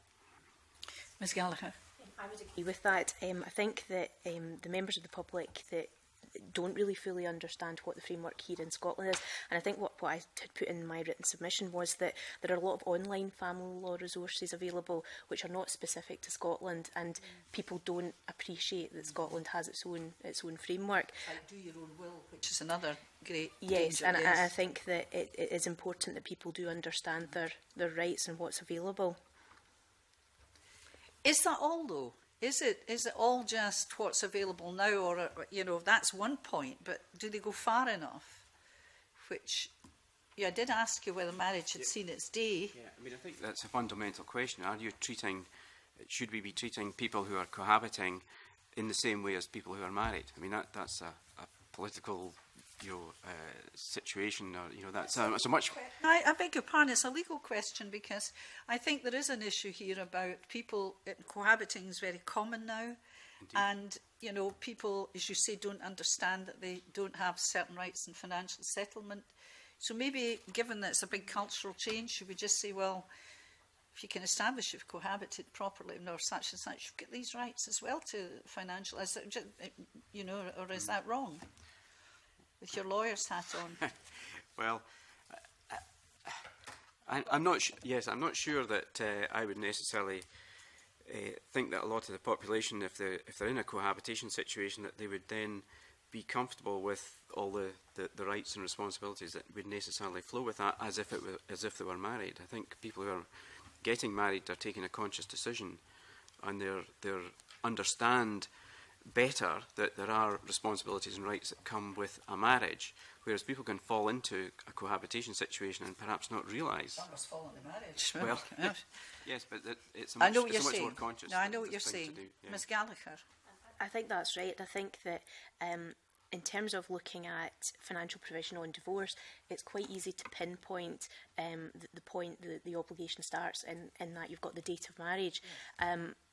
Miz Gallagher. I would agree with that. Um, I think that um, the members of the public that don't really fully understand what the framework here in Scotland is. And I think what, what I had put in my written submission was that there are a lot of online family law resources available which are not specific to Scotland, and mm. people don't appreciate that Scotland has its own its own framework. Like do your own will, which is another great yes, danger, and yes. I, I think that it, it is important that people do understand their, their rights and what's available. Is that all, though? Is it is it all just what's available now, or, you know, that's one point, but do they go far enough? Which, yeah, I did ask you whether marriage had yeah. seen its day. Yeah, I mean, I think that's a fundamental question. Are you treating, should we be treating people who are cohabiting in the same way as people who are married? I mean, that that's a, a political, you know, uh, situation, or, you know, that's a, it's a much... I, I beg your pardon, it's a legal question, because I think there is an issue here about people, uh, cohabiting is very common now. Indeed. And, you know, people, as you say, don't understand that they don't have certain rights in financial settlement. So maybe, given that it's a big cultural change, should we just say, well, if you can establish you've cohabited properly, or such and such, you've got these rights as well to financial, is it just, you know, or is that wrong? With your lawyer's hat on. Well, uh, I, I'm not. Yes, I'm not sure that uh, I would necessarily uh, think that a lot of the population, if they if they're in a cohabitation situation, that they would then be comfortable with all the, the, the rights and responsibilities that would necessarily flow with that, as if it were, as if they were married. I think people who are getting married are taking a conscious decision, and they're they're understand better that there are responsibilities and rights that come with a marriage, whereas people can fall into a cohabitation situation and perhaps not realise. Some must fall into marriage. Well, yeah. Yes, but it, it's a much, I know what it's you're a much saying. more conscious. No, I know what you're saying. Yeah. Miz Gallagher. I think that's right. I think that um, in terms of looking at financial provision on divorce, it's quite easy to pinpoint um, the, the point that the obligation starts in, in that you've got the date of marriage. Yeah. Um,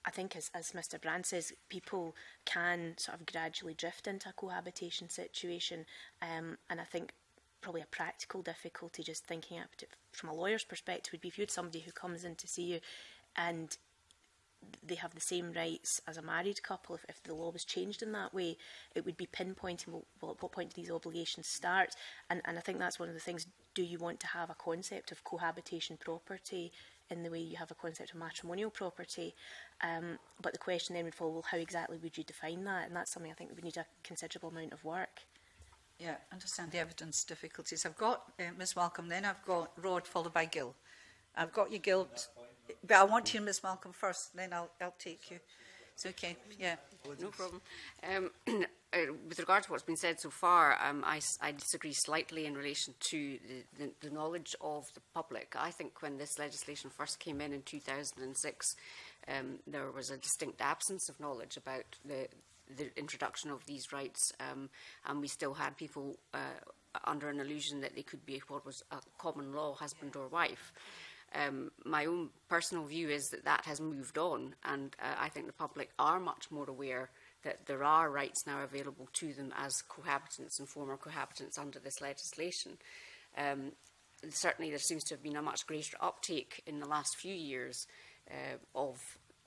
I think, as, as Mr Brand says, people can sort of gradually drift into a cohabitation situation, um, and I think probably a practical difficulty, just thinking about it from a lawyer's perspective, would be if you had somebody who comes in to see you and they have the same rights as a married couple. If, if the law was changed in that way, it would be pinpointing, well, well at what point do these obligations start? And, and I think that's one of the things. Do you want to have a concept of cohabitation property in the way you have a concept of matrimonial property? Um, but the question then would follow, well, how exactly would you define that? And that's something I think we would need a considerable amount of work. Yeah, understand the evidence difficulties. I've got uh, Miz Malcolm, then I've got Rod, followed by Gill. I've got you, Gill, but I want to hear Miz Malcolm first, then I'll, I'll take you. It's okay, yeah. No problem. Um, uh, with regard to what's been said so far, um, I, I disagree slightly in relation to the, the, the knowledge of the public. I think when this legislation first came in in two thousand six, um, there was a distinct absence of knowledge about the, the introduction of these rights, um, and we still had people uh, under an illusion that they could be what was a common law husband or wife. Um, my own personal view is that that has moved on, and uh, I think the public are much more aware that there are rights now available to them as cohabitants and former cohabitants under this legislation. Um, certainly there seems to have been a much greater uptake in the last few years uh, of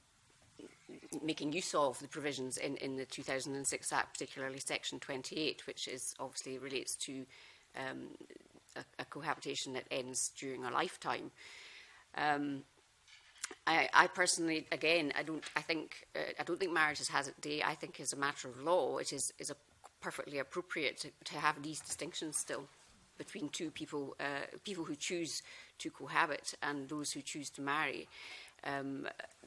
making use of the provisions in, in the two thousand six Act, particularly Section twenty-eight, which is obviously relates to um, a, a cohabitation that ends during a lifetime. Um, I, I personally, again, I don't. I think uh, I don't think marriage has its day. I think, as a matter of law, it is is a perfectly appropriate to, to have these distinctions still between two people, uh, people who choose to cohabit and those who choose to marry. Um,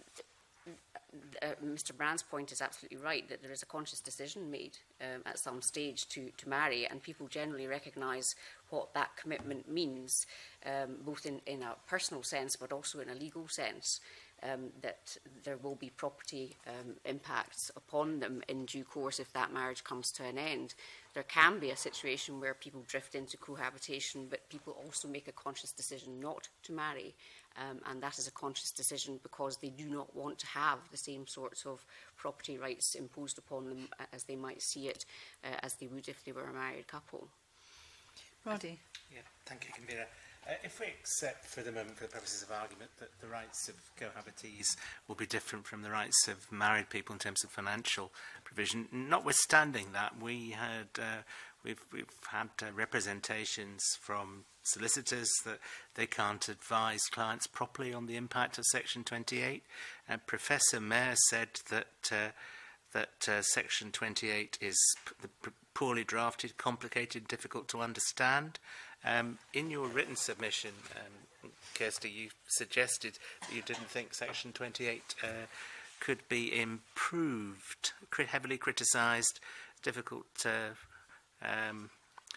Uh, Mr Brand's point is absolutely right, that there is a conscious decision made um, at some stage to, to marry, and people generally recognise what that commitment means, um, both in, in a personal sense but also in a legal sense, um, that there will be property um, impacts upon them in due course if that marriage comes to an end. There can be a situation where people drift into cohabitation, but people also make a conscious decision not to marry. Um, and that is a conscious decision because they do not want to have the same sorts of property rights imposed upon them as they might see it, uh, as they would if they were a married couple. Roddy. Yeah, thank you, Convener. Uh, if we accept for the moment, for the purposes of argument, that the rights of cohabitees will be different from the rights of married people in terms of financial provision, notwithstanding that, we had uh, we've we've had uh, representations from solicitors that they can't advise clients properly on the impact of Section twenty-eight. And uh, Professor Mayer said that uh, that uh, Section twenty-eight is p poorly drafted, complicated, difficult to understand. Um, in your written submission, um, Kirsty, you suggested that you didn't think Section twenty-eight uh, could be improved, cri heavily criticised, difficult. Uh, um,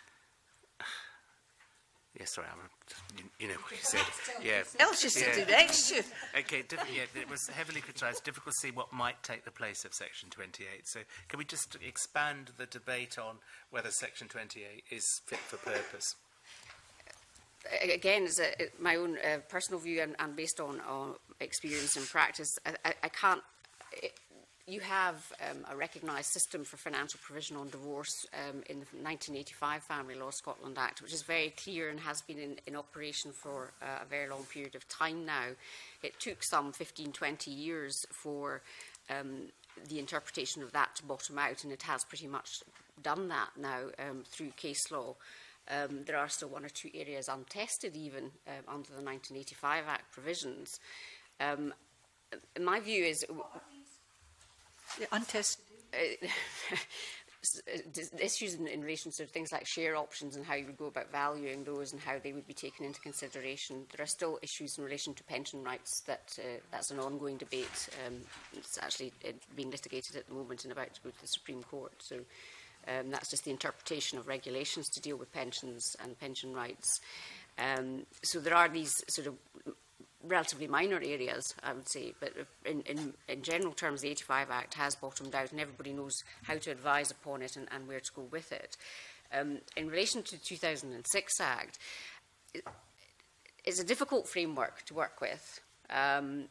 Yes, sorry, I'm, you, you know what you said. Yeah. Else you said it next to. Okay, yeah, it was heavily criticised. Difficult to see what might take the place of Section twenty-eight. So, can we just expand the debate on whether Section twenty-eight is fit for purpose? Again, as a, my own uh, personal view and, and based on uh, experience and practice, I, I, I can't. It, You have um, a recognised system for financial provision on divorce um, in the nineteen eighty-five Family Law Scotland Act, which is very clear and has been in, in operation for uh, a very long period of time now. It took some fifteen, twenty years for um, the interpretation of that to bottom out, and it has pretty much done that now um, through case law. Um, there are still one or two areas untested even um, under the nineteen eighty-five Act provisions. Um, my view is... The untested uh, issues in, in relation to things like share options and how you would go about valuing those and how they would be taken into consideration. There are still issues in relation to pension rights that uh, that's an ongoing debate. Um, it's actually uh, being litigated at the moment and about to go to the Supreme Court. So um, that's just the interpretation of regulations to deal with pensions and pension rights. Um, so there are these sort of relatively minor areas, I would say, but in, in, in general terms, the eighty-five Act has bottomed out and everybody knows how to advise upon it and, and where to go with it. Um, in relation to the two thousand six Act, it, it's a difficult framework to work with. Um,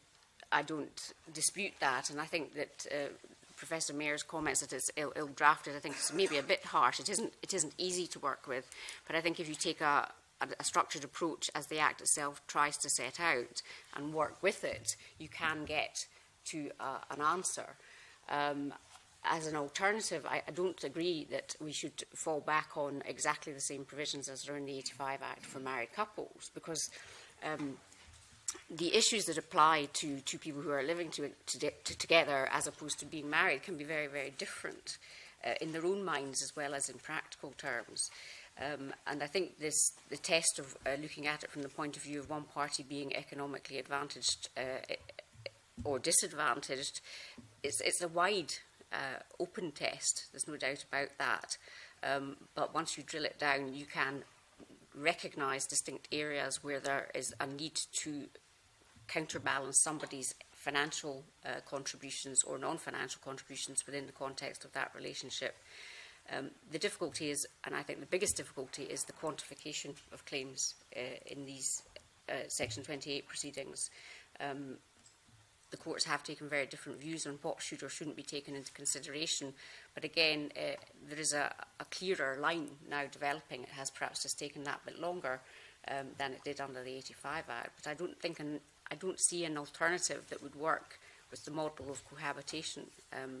I don't dispute that, and I think that uh, Professor Mayer's comments that it's ill, ill drafted, I think it's maybe a bit harsh. It isn't, it isn't easy to work with, but I think if you take a, a, a structured approach, as the Act itself tries to set out, and work with it, you can get to uh, an answer. Um, as an alternative, I, I don't agree that we should fall back on exactly the same provisions as are in the eighty-five Act for married couples, because um, the issues that apply to, to people who are living to, to, to together as opposed to being married can be very, very different uh, in their own minds as well as in practical terms. Um, and I think this, the test of uh, looking at it from the point of view of one party being economically advantaged uh, or disadvantaged, it's, it's a wide, uh, open test. There's no doubt about that. Um, but once you drill it down, you can recognise distinct areas where there is a need to counterbalance somebody's financial uh, contributions or non-financial contributions within the context of that relationship. Um, the difficulty is, and I think the biggest difficulty, is the quantification of claims uh, in these uh, Section twenty-eight proceedings. Um, the courts have taken very different views on what should or shouldn't be taken into consideration. But again, uh, there is a, a clearer line now developing. It has perhaps just taken that bit longer um, than it did under the eighty-five Act. But I don't think an, I don't see an alternative that would work with the model of cohabitation, um,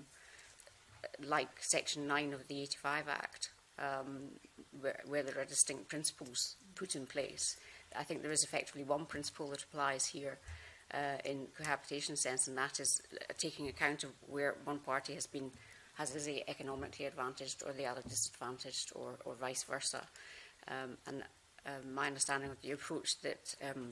like Section nine of the eighty-five Act, um, where, where there are distinct principles put in place. I think there is effectively one principle that applies here, Uh, in cohabitation sense, and that is uh, taking account of where one party has been has is economically advantaged or the other disadvantaged, or, or vice versa. Um, and uh, my understanding of the approach that um,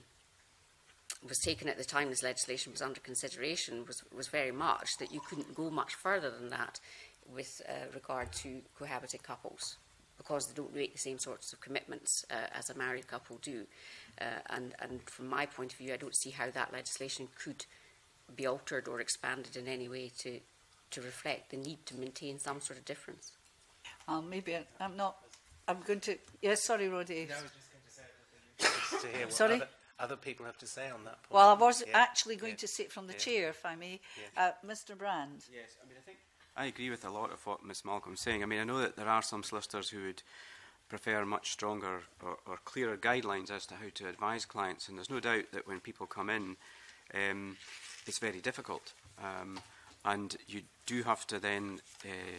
was taken at the time this legislation was under consideration was, was very much that you couldn't go much further than that with uh, regard to cohabiting couples, because they don't make the same sorts of commitments uh, as a married couple do. Uh, and, and from my point of view, I don't see how that legislation could be altered or expanded in any way to, to reflect the need to maintain some sort of difference. Um, maybe I, I'm not... I'm going to... Yes, sorry, Roddy. No, I was just going to say to hear what sorry? Other, other people have to say on that point. Well, I was yeah. actually going yeah. to say it from the yeah. chair, if I may. Yeah. Uh, Mister Brand. Yes, I mean, I think I agree with a lot of what Miss Malcolm's saying. I mean, I know that there are some solicitors who would prefer much stronger or, or clearer guidelines as to how to advise clients, and there's no doubt that when people come in, um, it's very difficult, um, and you do have to then uh,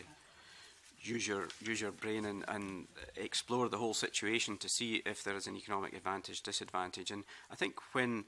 use your use your brain and, and explore the whole situation to see if there is an economic advantage, disadvantage. And I think when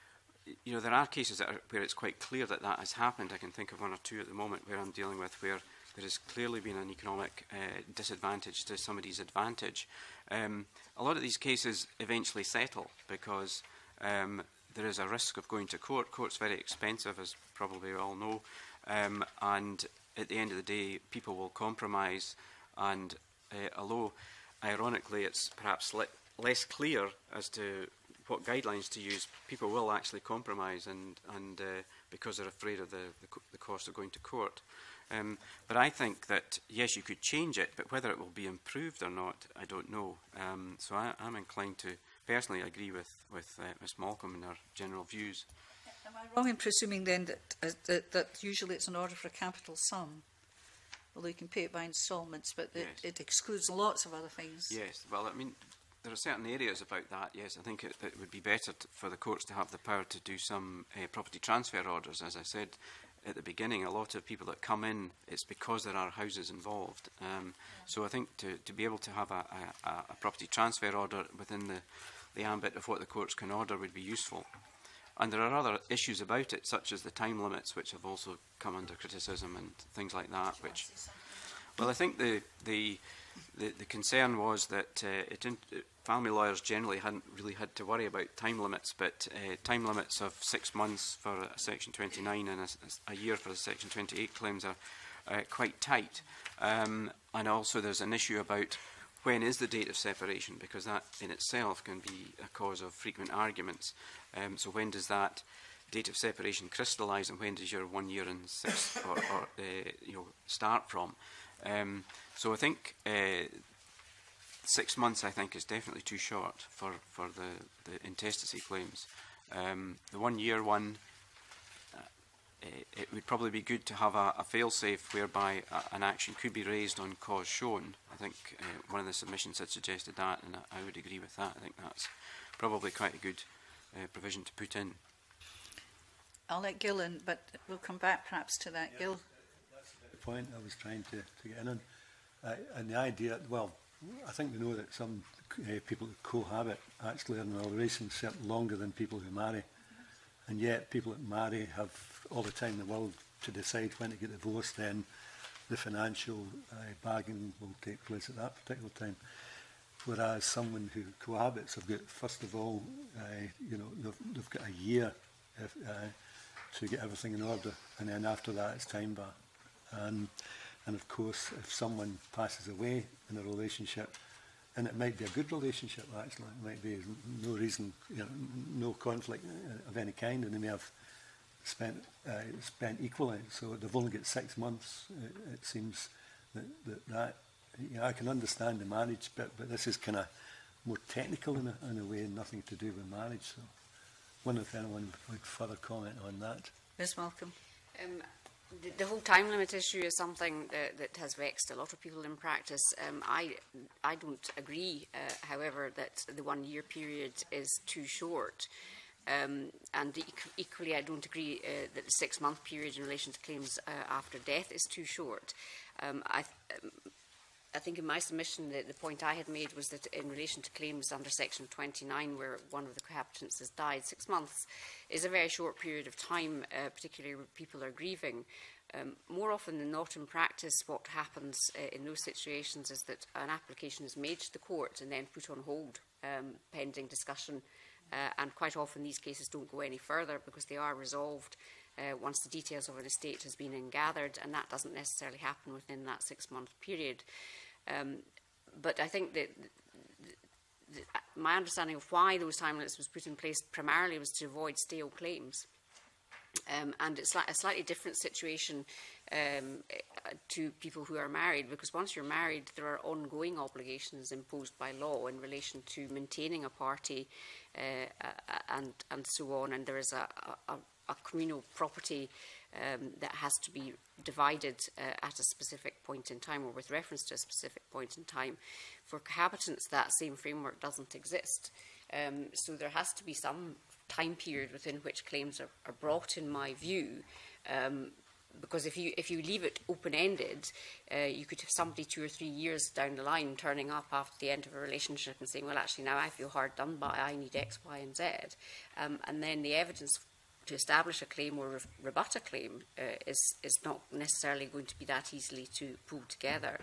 you know there are cases that are, where it's quite clear that that has happened. I can think of one or two at the moment where I'm dealing with where there has clearly been an economic uh, disadvantage to somebody's advantage. Um, a lot of these cases eventually settle because um, there is a risk of going to court. Court's very expensive, as probably we all know, um, and at the end of the day, people will compromise, and uh, although, ironically, it's perhaps le less clear as to what guidelines to use, people will actually compromise, and, and uh, because they're afraid of the, the, co the cost of going to court. Um, but I think that, yes, you could change it, but whether it will be improved or not, I don't know. Um, so I, I'm inclined to personally agree with, with uh, Miss Malcolm in her general views. Am I wrong in presuming then that, uh, that, that usually it's an order for a capital sum? Although you can pay it by instalments, but it, Yes. it excludes lots of other things. Yes, well, I mean, there are certain areas about that, yes. I think it, it would be better t for the courts to have the power to do some uh, property transfer orders. As I said at the beginning, a lot of people that come in, it's because there are houses involved. Um, so I think to, to be able to have a, a, a property transfer order within the, the ambit of what the courts can order would be useful. And there are other issues about it, such as the time limits, which have also come under criticism and things like that. Which, well, I think the the the, the concern was that uh, it in, family lawyers generally hadn't really had to worry about time limits, but uh, time limits of six months for a Section twenty-nine and a, a year for the Section twenty-eight claims are uh, quite tight. Um, and also, there's an issue about when is the date of separation, because that in itself can be a cause of frequent arguments. Um, so when does that date of separation crystallise, and when does your one year and six or, or uh, you know start from? Um, so I think uh, six months I think is definitely too short for for the, the intestacy claims. Um, the one year one, uh, uh, it would probably be good to have a, a fail-safe whereby a, an action could be raised on cause shown. I think uh, one of the submissions had suggested that, and I, I would agree with that. I think that's probably quite a good uh, provision to put in. I'll let Gil in, but we'll come back perhaps to that. Yeah, Gil? That's the point I was trying to, to get in on. Uh, and the idea, well, I think we know that some uh, people who cohabit actually are in a relationship longer than people who marry. And yet people that marry have all the time in the world to decide when to get divorced, then the financial uh, bargain will take place at that particular time. Whereas someone who cohabits have got, first of all, uh, you know, they've, they've got a year if, uh, to get everything in order, and then after that it's time bar. And, and of course, if someone passes away in a relationship, and it might be a good relationship actually, it might be no reason, you know, no conflict of any kind, and they may have spent uh, spent equally, so they've only got six months. It, it seems that that, that you know, I can understand the marriage bit, but this is kind of more technical in a, in a way, and nothing to do with marriage. So, wonder if anyone would further comment on that. Miz Malcolm. Um, the, the whole time limit issue is something that, that has vexed a lot of people in practice. Um, I I don't agree, uh, however, that the one-year period is too short. Um, and e equally, I don't agree uh, that the six-month period in relation to claims uh, after death is too short. Um, I, um, I think in my submission, the, the point I had made was that in relation to claims under Section twenty-nine, where one of the cohabitants has died, six months is a very short period of time, uh, particularly when people are grieving. Um, more often than not in practice, what happens uh, in those situations is that an application is made to the court and then put on hold um, pending discussion. Uh, and quite often these cases don't go any further because they are resolved uh, once the details of an estate has been gathered, and that doesn't necessarily happen within that six-month period. Um, but I think that the, the, my understanding of why those time limits was put in place primarily was to avoid stale claims. Um, and it's like a slightly different situation um, to people who are married, because once you're married, there are ongoing obligations imposed by law in relation to maintaining a party uh, and, and so on. And there is a, a, a communal property um, that has to be divided uh, at a specific point in time, or with reference to a specific point in time. For cohabitants, that same framework doesn't exist. Um, so there has to be some time period within which claims are, are brought, in my view, um, because if you if you leave it open-ended, uh, you could have somebody two or three years down the line turning up after the end of a relationship and saying, well, actually, now I feel hard done by, I need X, Y, and Z. Um, and then the evidence to establish a claim or re rebut a claim uh, is, is not necessarily going to be that easily to pull together.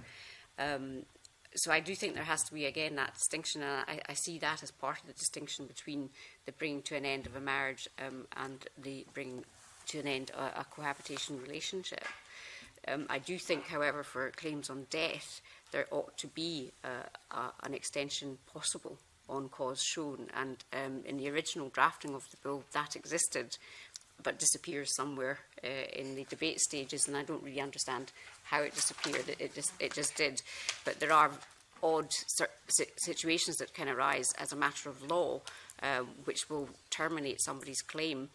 Um, So I do think there has to be, again, that distinction, and I, I see that as part of the distinction between the bringing to an end of a marriage um, and the bringing to an end a, a cohabitation relationship. Um, I do think, however, for claims on death, there ought to be uh, a, an extension possible on cause shown, and um, in the original drafting of the bill, that existed, but disappears somewhere uh, in the debate stages, and I don't really understand how it disappeared. It, it, just, it just did. But there are odd situations that can arise as a matter of law, uh, which will terminate somebody's claim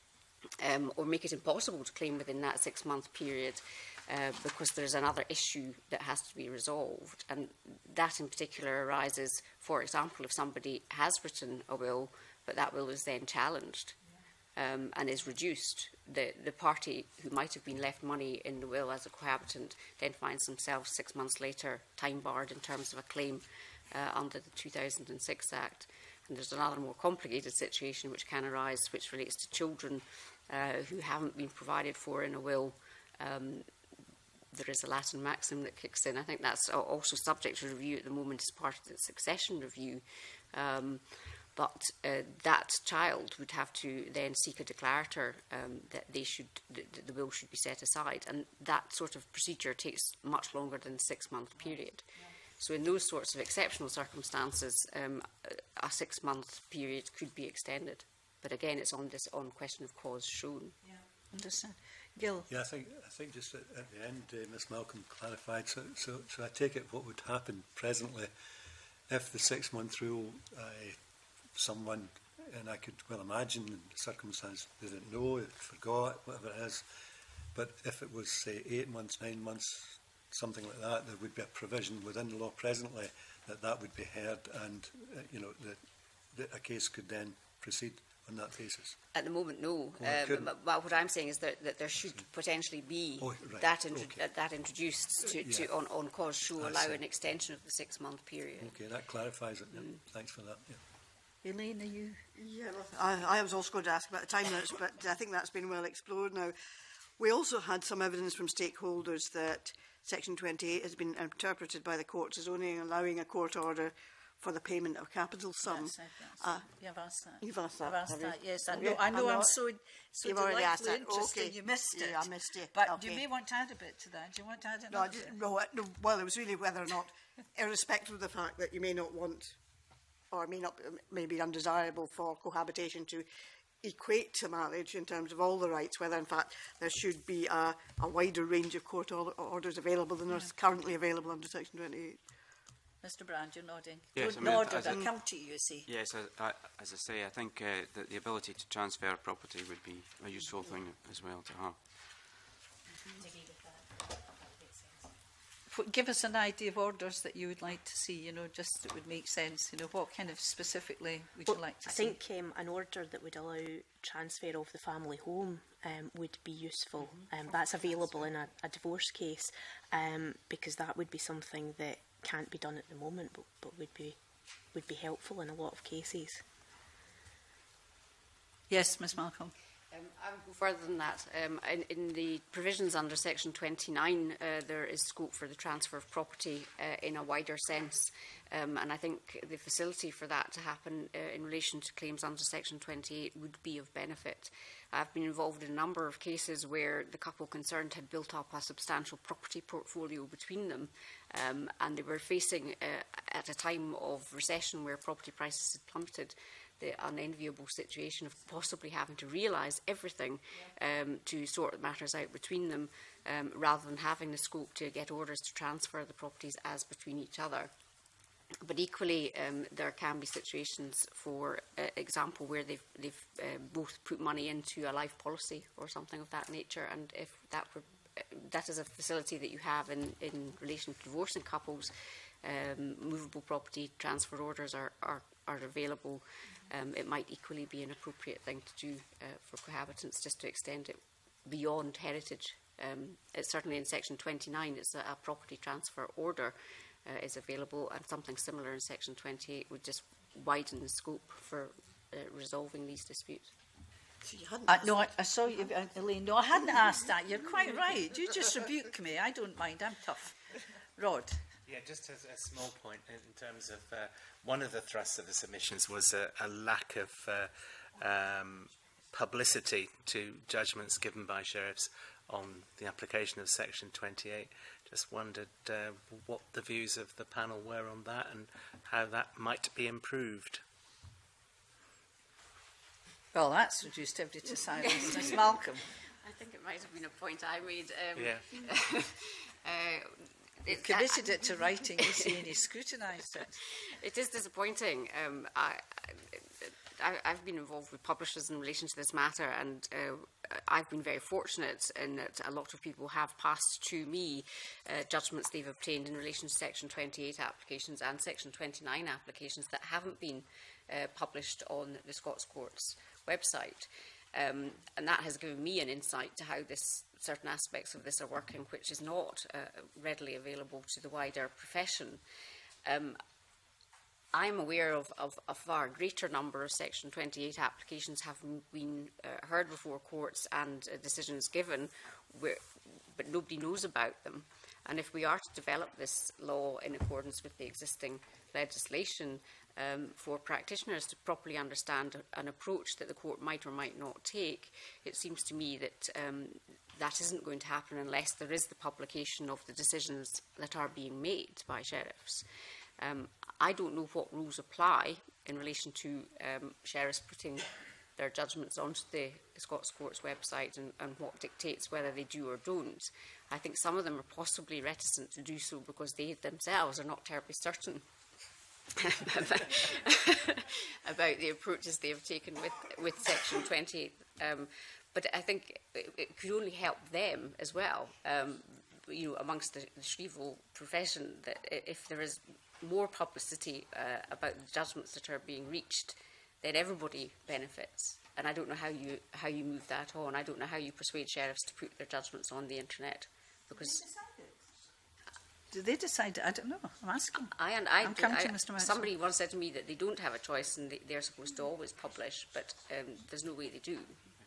um, or make it impossible to claim within that six-month period uh, because there's another issue that has to be resolved. And that in particular arises, for example, if somebody has written a will, but that will is then challenged. Um, and is reduced, the, the party who might have been left money in the will as a cohabitant then finds themselves six months later time barred in terms of a claim uh, under the two thousand six Act. And there's another more complicated situation which can arise, which relates to children uh, who haven't been provided for in a will. Um, there is a Latin maxim that kicks in. I think that's also subject to review at the moment as part of the succession review. Um, But uh, that child would have to then seek a declarator um, that they should, the, the will should be set aside, and that sort of procedure takes much longer than a six-month period. Yeah. So in those sorts of exceptional circumstances, um, a six-month period could be extended. But again, it's on this on question of cause shown. Yeah, understand. Gil. Yeah, I think I think just at, at the end, uh, Miz Malcolm clarified. So, so, so I take it what would happen presently if the six-month rule. Uh, someone and I could well imagine the circumstance, they didn't know, they forgot, whatever it is. But if it was, say, eight months, nine months, something like that, there would be a provision within the law presently that that would be heard, and uh, you know, that, that a case could then proceed on that basis. At the moment, no. Well, um, but, but what I'm saying is that, that there should potentially be oh, right. that, intro okay. uh, that introduced to, to yeah. on, on cause show, I allow see. an extension of the six-month period. Okay, that clarifies it. Yeah. Mm. Thanks for that. Yeah. Elaine, are you? Yeah, well, I, I was also going to ask about the time limits, but I think that's been well explored now. We also had some evidence from stakeholders that Section twenty-eight has been interpreted by the courts as only allowing a court order for the payment of capital sum. Yes, I've Uh, You've asked that. You've asked that. I've asked have that, you? yes. I Have know, you? I know I'm I'm not- so, so You've already asked delightfully that. interested, Okay. you missed it. Yeah, I missed it. But Okay. you may want to add a bit to that. Do you want to add No, I another didn't, bit? no, I- no, well, it was really whether or not, irrespective of the fact that you may not want, or may not, may be undesirable for cohabitation to equate to marriage in terms of all the rights, whether in fact there should be a, a wider range of court or orders available than is currently available under Section twenty-eight. Mister Brand, you're nodding. Yes, Don't I mean, nod as and a- I'll come to you, you see. Yes, I, I, as I say, I think uh, that the ability to transfer property would be a useful thing as well to have. F- Give us an idea of orders that you would like to see, you know, just that would make sense. You know, what kind of specifically would Well, you like to I see? think um, an order that would allow transfer of the family home um, would be useful. Um, that's available in a, a divorce case, um, because that would be something that can't be done at the moment, but, but would be would be helpful in a lot of cases. Yes, Miss Malcolm. Um, I would go further than that. Um, in, in the provisions under Section twenty-nine, uh, there is scope for the transfer of property uh, in a wider sense, um, and I think the facility for that to happen uh, in relation to claims under Section twenty-eight would be of benefit. I've been involved in a number of cases where the couple concerned had built up a substantial property portfolio between them, um, and they were facing, uh, at a time of recession where property prices had plummeted, the unenviable situation of possibly having to realise everything um, to sort matters out between them, um, rather than having the scope to get orders to transfer the properties as between each other. But equally, um, there can be situations, for uh, example, where they've, they've uh, both put money into a life policy or something of that nature, and if that were, uh, that is a facility that you have in, in relation to divorcing couples, um, movable property transfer orders are, are, are available. Um, it might equally be an appropriate thing to do uh, for cohabitants, just to extend it beyond heritage. Um, it's certainly in Section twenty-nine, it's a, a property transfer order uh, is available, and something similar in Section twenty-eight would just widen the scope for uh, resolving these disputes. So you hadn't Uh, asked no, I, that. I saw you, uh, Elaine. No, I hadn't asked that. You're quite right. You just rebuke me. I don't mind. I'm tough. Rod. Yeah, just as a small point in, in terms of uh, one of the thrusts of the submissions was a, a lack of uh, um, publicity to judgments given by sheriffs on the application of Section twenty-eight. Just wondered uh, what the views of the panel were on that and how that might be improved. Well, that's reduced everybody to silence. Miss Malcolm. I think it might have been a point I made. Um, Yeah. uh, You've committed it to writing, you see, and you scrutinised it. It is disappointing. Um, I, I, I've been involved with publishers in relation to this matter, and uh, I've been very fortunate in that a lot of people have passed to me uh, judgments they've obtained in relation to Section twenty-eight applications and Section twenty-nine applications that haven't been uh, published on the Scots Courts website. Um, and that has given me an insight to how this, certain aspects of this are working, which is not uh, readily available to the wider profession. Um, I'm aware of, of a far greater number of Section twenty-eight applications have been uh, heard before courts and uh, decisions given, where, but nobody knows about them. And if we are to develop this law in accordance with the existing legislation, um, for practitioners to properly understand an approach that the court might or might not take, it seems to me that um, that isn't going to happen unless there is the publication of the decisions that are being made by sheriffs. Um, I don't know what rules apply in relation to um, sheriffs putting their judgments onto the Scots Courts website and, and what dictates whether they do or don't. I think some of them are possibly reticent to do so because they themselves are not terribly certain about the approaches they have taken with, with Section twenty-eight. Um, but I think it, it could only help them as well, um, you know, amongst the, the Shrieval profession, that if there is more publicity uh, about the judgments that are being reached, then everybody benefits. And I don't know how you how you move that on. I don't know how you persuade sheriffs to put their judgments on the internet, because. Do they decide? I don't know. I'm asking. I and I, I'm coming I, to Mister Maxwell. Somebody once said to me that they don't have a choice and they, they're supposed to always publish, but um, there's no way they do.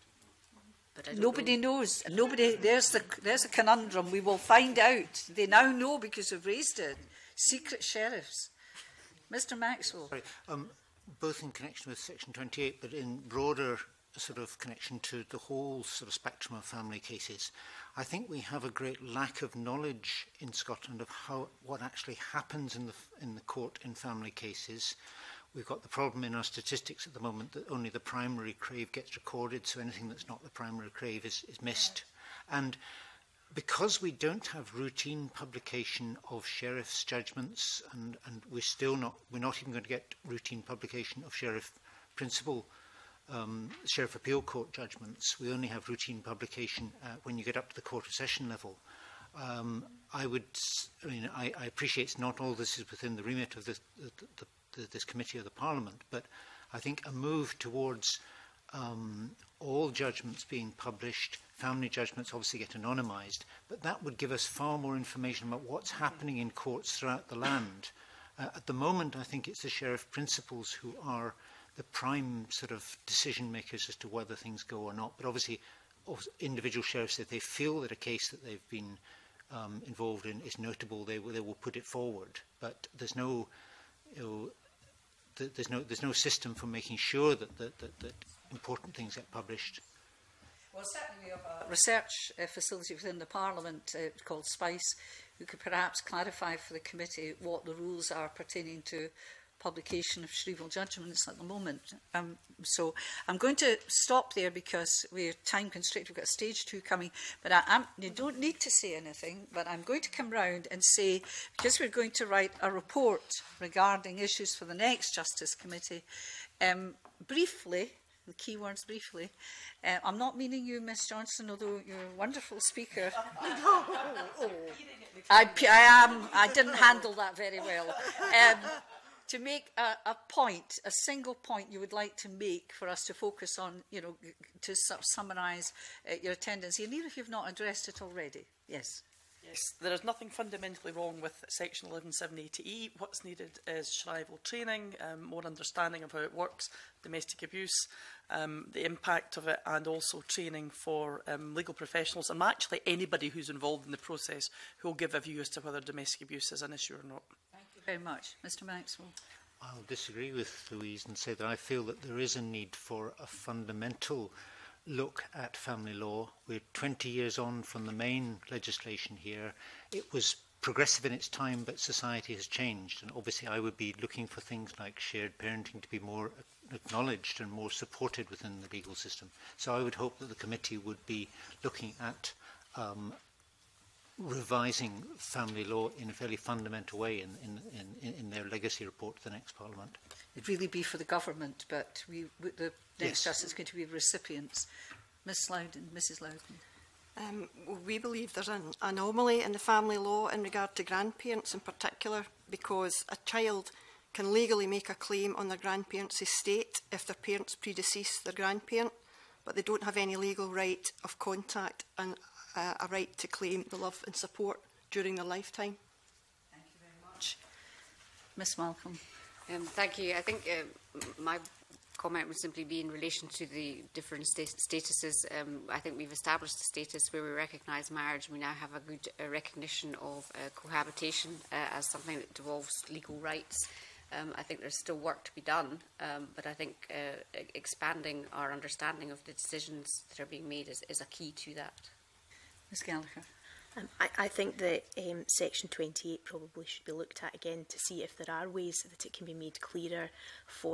But I don't Nobody know. knows. Nobody. There's the there's a conundrum. We will find out. They now know because we've raised it. Secret sheriffs. Mister Maxwell. Sorry, um, both in connection with Section twenty-eight, but in broader sort of connection to the whole sort of spectrum of family cases. I think we have a great lack of knowledge in Scotland of how what actually happens in the in the court in family cases. We've got the problem in our statistics at the moment that only the primary crave gets recorded, so anything that's not the primary crave is, is missed. And because we don't have routine publication of sheriff's judgments, and, and we're still not, we're not even going to get routine publication of sheriff principal, um, sheriff appeal court judgments. We only have routine publication uh, when you get up to the court of session level. Um, I would, I mean, I, I appreciate not all this is within the remit of this, the, the, the, this committee or the Parliament, but I think a move towards um, all judgments being published. Family judgments obviously get anonymised, but that would give us far more information about what's happening in courts throughout the land. Uh, at the moment, I think it's the sheriff principals who are the prime sort of decision makers as to whether things go or not. But obviously, individual sheriffs, if they feel that a case that they've been um, involved in is notable, they will, they will put it forward. But there's no, you know, th there's no, there's no system for making sure that that, that, that important things get published. Well, certainly we have a research uh, facility within the Parliament uh, called SPICE, who could perhaps clarify for the committee what the rules are pertaining to publication of Shrieval judgments at the moment. Um, so I'm going to stop there because we're time constrained. We've got stage two coming, but I am, you don't need to say anything, but I'm going to come round and say, because we're going to write a report regarding issues for the next Justice Committee, um, briefly, the key words briefly, uh, I'm not meaning you, Miss Johnson, although you're a wonderful speaker. I, I am, I didn't handle that very well. Um, to make a, a point, a single point you would like to make for us to focus on, you know, to su summarise uh, your attendance here, even if you've not addressed it already. Yes. Yes, there is nothing fundamentally wrong with Section eleven seven eighty E. What's needed is Shrieval training, um, more understanding of how it works, domestic abuse, um, the impact of it, and also training for um, legal professionals and actually anybody who's involved in the process who will give a view as to whether domestic abuse is an issue or not. Thank you very much. Mister Maxwell. I'll disagree with Louise and say that I feel that there is a need for a fundamental look at family law. We're twenty years on from the main legislation here. It was progressive in its time, but society has changed. And obviously I would be looking for things like shared parenting to be more acknowledged and more supported within the legal system. So I would hope that the committee would be looking at um, revising family law in a fairly fundamental way in, in, in, in their legacy report to the next Parliament. It'd really be for the government, but we, the next Yes. Justice is going to be recipients. Miss Loudoun, Missus Loudoun. Um, we believe there's an anomaly in the family law in regard to grandparents in particular, because a child can legally make a claim on their grandparents' estate if their parents predeceased their grandparent, but they don't have any legal right of contact and uh, a right to claim the love and support during their lifetime. Thank you very much. Miss Malcolm. Um, thank you. I think uh, my comment would simply be in relation to the different sta statuses. Um, I think we've established a status where we recognise marriage. We now have a good uh, recognition of uh, cohabitation uh, as something that devolves legal rights. Um, I think there's still work to be done, um, but I think uh, expanding our understanding of the decisions that are being made is, is a key to that. Miss Gallagher. Um, I, I think that um, Section twenty-eight probably should be looked at again to see if there are ways that it can be made clearer for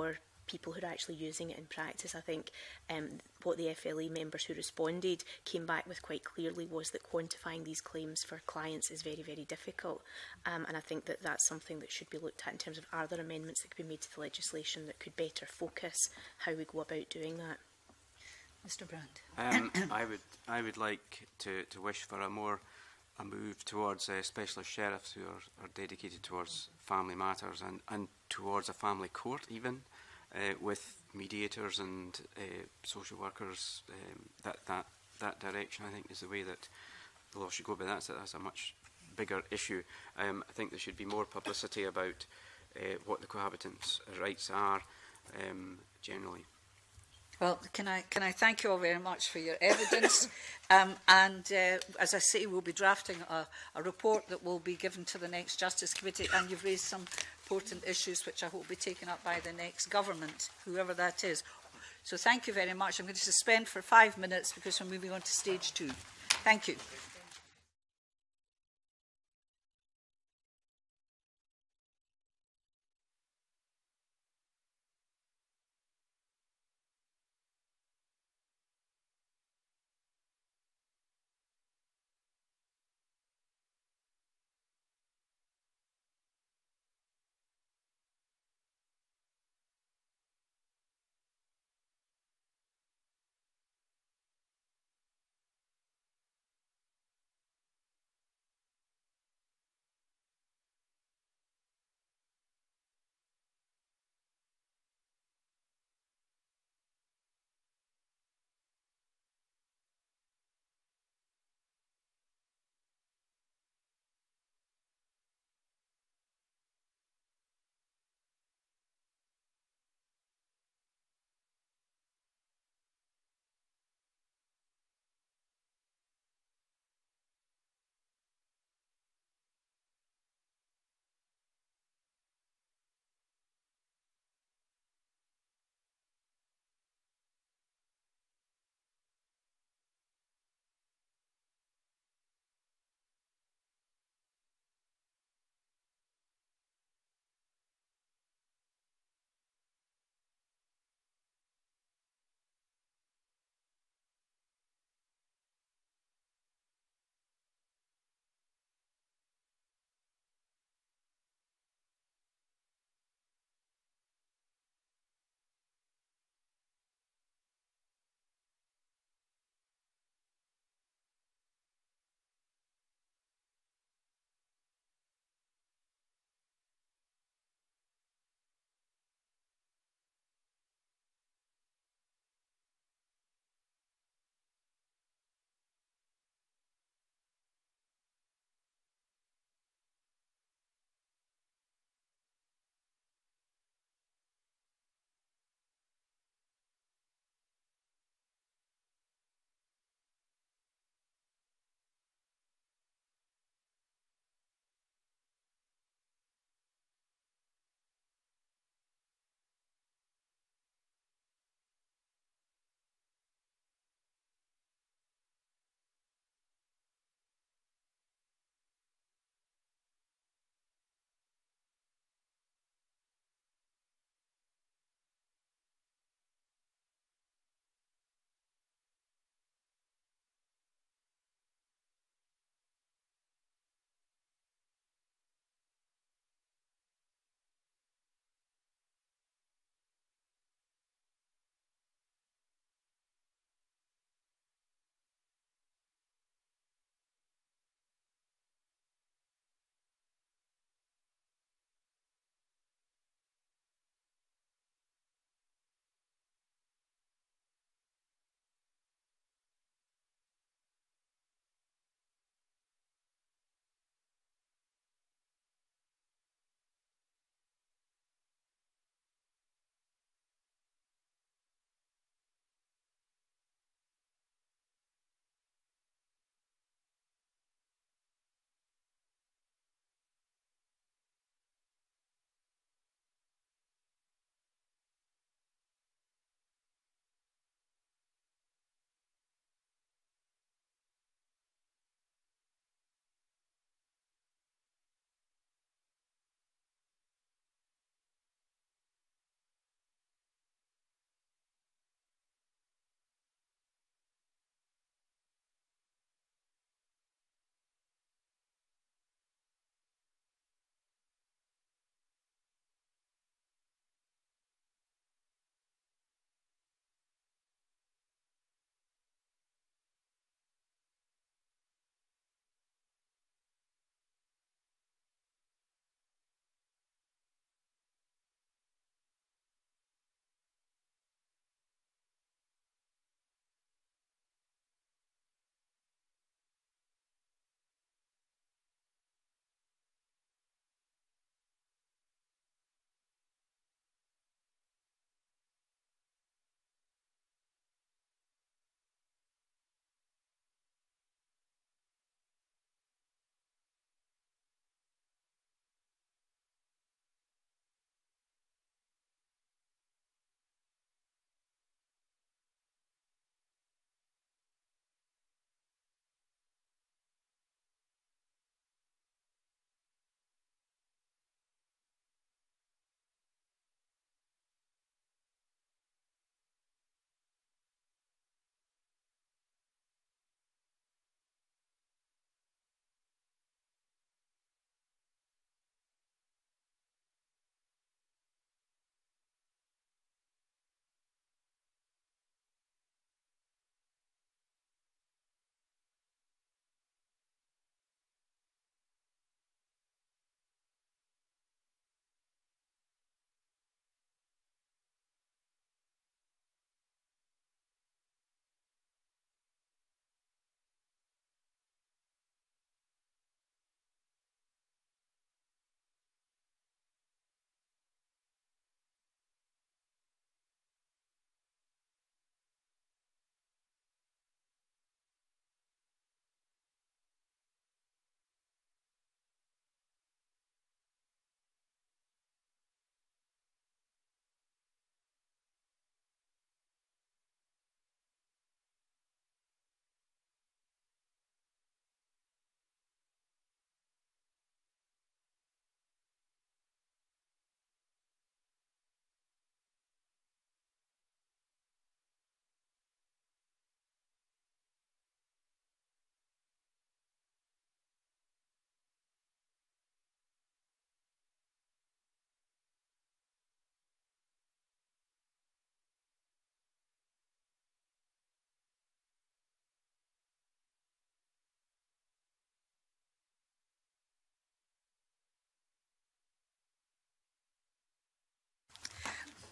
people who are actually using it in practice. I think um, what the F L A members who responded came back with quite clearly was that quantifying these claims for clients is very, very difficult. Um, and I think that that's something that should be looked at in terms of, are there amendments that could be made to the legislation that could better focus how we go about doing that? Mr Brand. Um, I would I would like to, to wish for a more a move towards uh, specialist sheriffs who are, are dedicated towards family matters and, and towards a family court even, uh, with mediators and uh, social workers. Um, that, that, that direction, I think, is the way that the law should go, but that's a, that's a much bigger issue. Um, I think there should be more publicity about uh, what the cohabitants' rights are um, generally. Well, can I, can I thank you all very much for your evidence. um, and uh, as I say, we'll be drafting a, a report that will be given to the next Justice Committee, and you've raised some important issues which I hope will be taken up by the next government, whoever that is. So thank you very much. I'm going to suspend for five minutes because we're moving on to stage two. Thank you.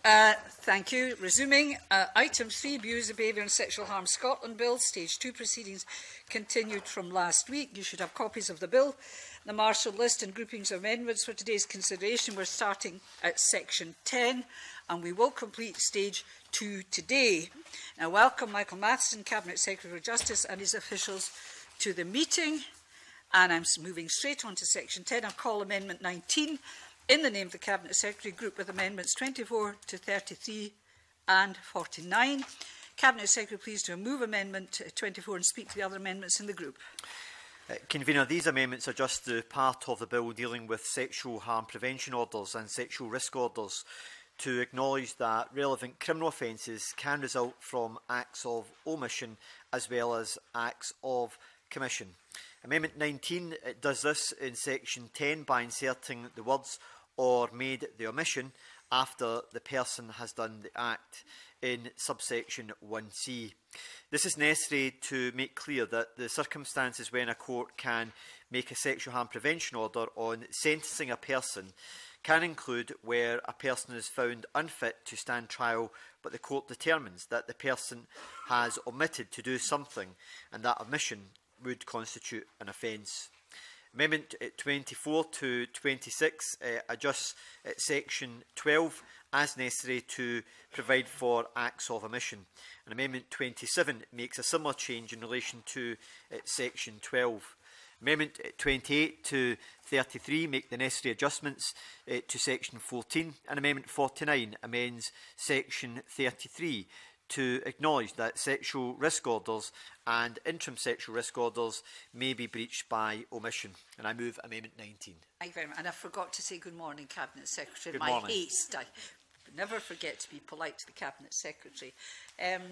Uh, thank you. Resuming, uh, item three, Abusive Behaviour and Sexual Harm Scotland Bill, stage two proceedings continued from last week. You should have copies of the bill, the marshal list and groupings of amendments for today's consideration. We're starting at section ten and we will complete stage two today. Now, welcome Michael Matheson, Cabinet Secretary for Justice, and his officials to the meeting. And I'm moving straight on to section ten. I'll call Amendment nineteen. In the name of the Cabinet Secretary, group with amendments twenty-four to thirty-three and forty-nine. Cabinet Secretary, please to move Amendment twenty-four and speak to the other amendments in the group. Uh, Convener, these amendments are just the part of the bill dealing with sexual harm prevention orders and sexual risk orders to acknowledge that relevant criminal offences can result from acts of omission as well as acts of commission. Amendment nineteen it does this in section ten by inserting the words or made the omission after the person has done the act in subsection one C. This is necessary to make clear that the circumstances when a court can make a sexual harm prevention order on sentencing a person can include where a person is found unfit to stand trial but the court determines that the person has omitted to do something and that omission would constitute an offence. Amendment twenty-four to twenty-six uh, adjusts uh, section twelve as necessary to provide for acts of omission. And Amendment twenty-seven makes a similar change in relation to uh, section twelve. Amendment twenty-eight to thirty-three make the necessary adjustments uh, to section fourteen, and Amendment forty-nine amends section thirty-three to acknowledge that sexual risk orders and interim sexual risk orders may be breached by omission. And I move Amendment nineteen. Thank you very much. And I forgot to say good morning, Cabinet Secretary. Good My morning. haste. I never forget to be polite to the Cabinet Secretary. Um,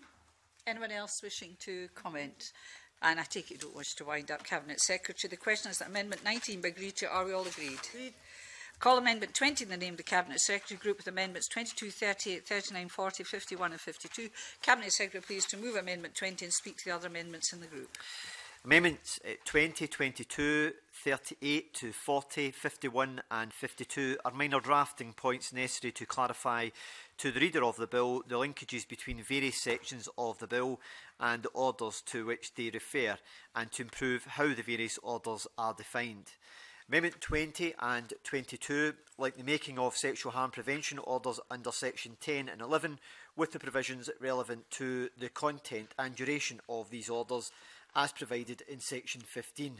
anyone else wishing to comment? And I take it you don't wish to wind up, Cabinet Secretary. The question is that Amendment nineteen be agreed to. Are we all agreed? Agreed. Call Amendment twenty in the name of the Cabinet Secretary, group with amendments twenty-two, thirty-eight, thirty-nine, forty, fifty-one and fifty-two. Cabinet Secretary, please to move Amendment twenty and speak to the other amendments in the group. Amendments uh, twenty, twenty-two, thirty-eight to forty, fifty-one and fifty-two are minor drafting points necessary to clarify to the reader of the bill the linkages between various sections of the bill and the orders to which they refer and to improve how the various orders are defined. Amendment twenty and twenty-two, like the making of sexual harm prevention orders under section ten and eleven, with the provisions relevant to the content and duration of these orders as provided in section fifteen.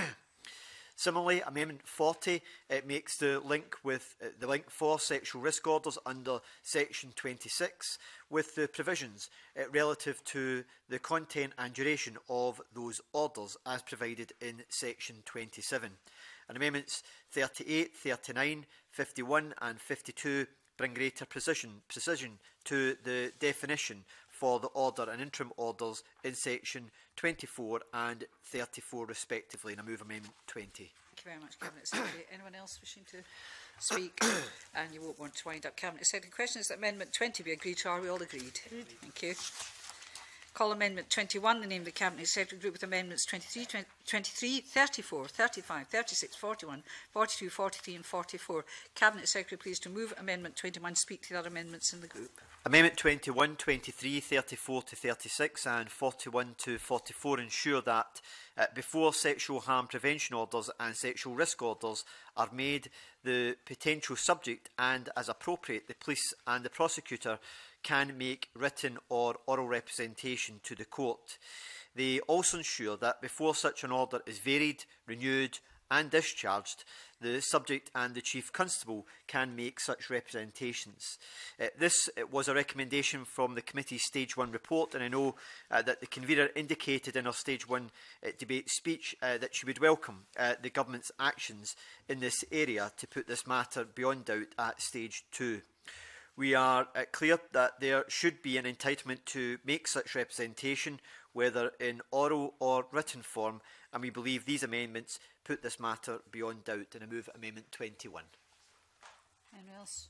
Similarly, Amendment forty it makes the link with uh, the link for sexual risk orders under section twenty-six with the provisions uh, relative to the content and duration of those orders as provided in section twenty-seven. And Amendments thirty-eight, thirty-nine, fifty-one and fifty-two bring greater precision, precision to the definition for the order and interim orders in section twenty-four and thirty-four respectively. And I move Amendment twenty. Thank you very much, Cabinet Secretary. Anyone else wishing to speak? And you won't want to wind up, Cabinet Secretary. The question is that Amendment twenty be agreed to. Are we all agreed? Agreed. Thank you. Call Amendment twenty-one in the name of the Cabinet Secretary, group with amendments twenty-three, twenty-three, thirty-four, thirty-five, thirty-six, forty-one, forty-two, forty-three and forty-four. Cabinet Secretary, please to move Amendment twenty-one, speak to the other amendments in the group. Amendment twenty-one, twenty-three, thirty-four to thirty-six and forty-one to forty-four ensure that uh, before sexual harm prevention orders and sexual risk orders are made, the potential subject and, as appropriate, the police and the prosecutor can make written or oral representation to the court. They also ensure that before such an order is varied, renewed and discharged, the subject and the Chief Constable can make such representations. Uh, this uh, was a recommendation from the committee's Stage one report, and I know uh, that the convener indicated in her Stage one uh, debate speech uh, that she would welcome uh, the Government's actions in this area to put this matter beyond doubt at Stage two. We are uh, clear that there should be an entitlement to make such representation, whether in oral or written form, and we believe these amendments put this matter beyond doubt. And I move Amendment twenty-one. Anyone else?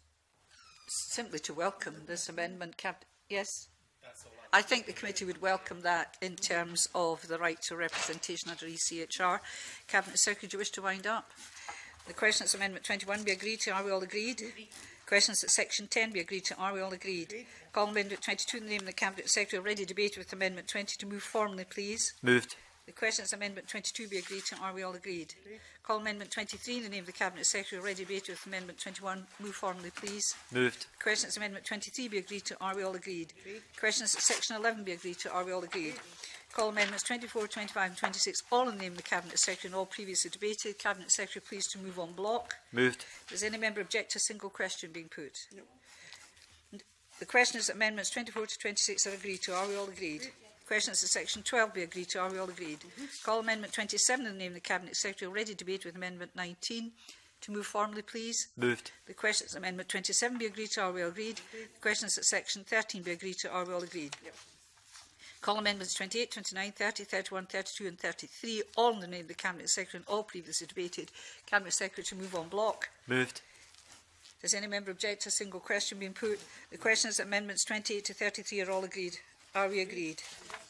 Simply to welcome this amendment, Cap yes? That's all I think the committee would welcome that in terms of the right to representation under E C H R. Cabinet Secretary, do you wish to wind up? The question is Amendment twenty-one be agreed to. Are we all agreed? Agreed. Questions that section ten be agreed to. Are we all agreed? Agreed. Call amendment twenty-two in the name of the Cabinet Secretary. Already debated with amendment twenty to move formally, please. Moved. The questions amendment twenty-two be agreed to. Are we all agreed? Agreed. Call amendment twenty-three in the name of the Cabinet Secretary. Already debated with amendment twenty-one. Move formally, please. Moved. Questions amendment twenty-three be agreed to. Are we all agreed? Agreed. Questions at section eleven be agreed to. Are we all agreed? Agreed. Call amendments twenty-four, twenty-five and twenty-six all in the name of the Cabinet Secretary and all previously debated. Cabinet Secretary pleased to move on block. Moved. Does any member object to a single question being put? No. The question is that amendments twenty-four to twenty-six are agreed to. Are we all agreed? Agreed. Questions at section twelve be agreed to. Are we all agreed? Mm-hmm. Call amendment twenty-seven in the name of the Cabinet Secretary. Already debated with amendment nineteen. To move formally, please. Moved. The questions amendment twenty-seven be agreed to. Are we all agreed? Agreed. The questions at section thirteen be agreed to. Are we all agreed? Yep. Call amendments twenty-eight, twenty-nine, thirty, thirty-one, thirty-two and thirty-three all in the name of the Cabinet Secretary and all previously debated. Cabinet Secretary to move on block. Moved. Does any member object to a single question being put? The questions amendments twenty-eight to thirty-three are all agreed. Are we agreed?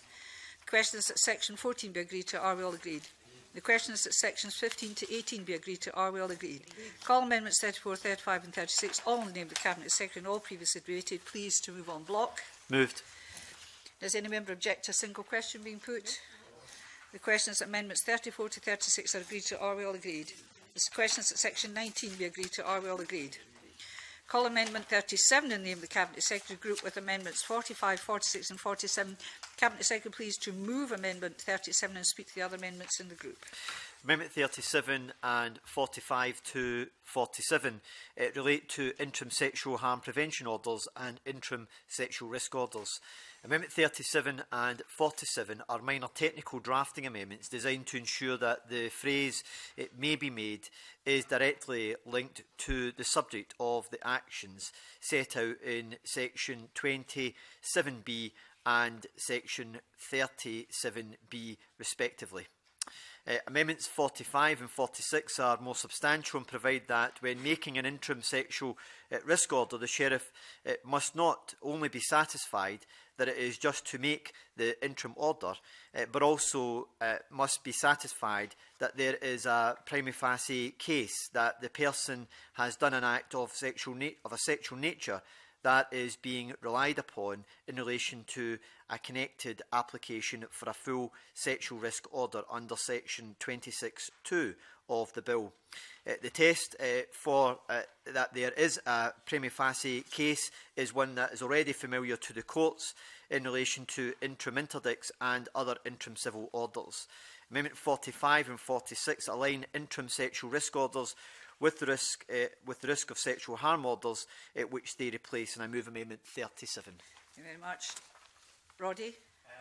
The questions at section fourteen be agreed to. Are we all agreed? The questions at sections fifteen to eighteen be agreed to. Are we all agreed? Agreed. Call amendments thirty-four, thirty-five and thirty-six all in the name of the Cabinet Secretary and all previously debated. Please to move on block. Moved. Does any member object to a single question being put? The questions amendments thirty-four to thirty-six are agreed to. Are we all agreed? The questions at section nineteen be agreed to. Are we all agreed? Call amendment thirty-seven in the name of the Cabinet Secretary group with amendments forty-five, forty-six and forty-seven. Cabinet Secretary please to move amendment thirty-seven and speak to the other amendments in the group. Amendment thirty-seven and forty-five to forty-seven uh, relate to interim sexual harm prevention orders and interim sexual risk orders. Amendment thirty-seven and forty-seven are minor technical drafting amendments designed to ensure that the phrase "it may be made" is directly linked to the subject of the actions set out in section twenty-seven B and section thirty-seven B respectively. Uh, amendments forty-five and forty-six are more substantial and provide that when making an interim sexual uh, risk order, the Sheriff uh, must not only be satisfied that it is just to make the interim order, uh, but also uh, must be satisfied that there is a prima facie case that the person has done an act of, sexual na of a sexual nature that is being relied upon in relation to a connected application for a full sexual risk order under section twenty-six two of the bill. Uh, the test uh, for uh, that there is a prima facie case is one that is already familiar to the courts in relation to interim interdicts and other interim civil orders. Amendment forty-five and forty-six align interim sexual risk orders with the risk uh, with the risk of sexual harm orders uh, which they replace, and I move amendment thirty-seven. Thank you very much. Roddy?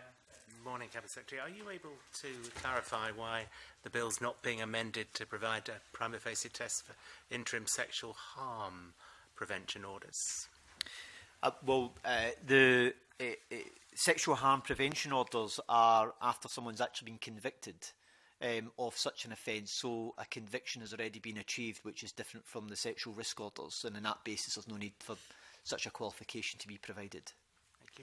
Um, morning, Cabinet Secretary. Are you able to clarify why the bill's not being amended to provide a prima facie test for interim sexual harm prevention orders? Uh, well, uh, the uh, uh, sexual harm prevention orders are after someone's actually been convicted um, of such an offence, so a conviction has already been achieved, which is different from the sexual risk orders, and on that basis there's no need for such a qualification to be provided. Thank you.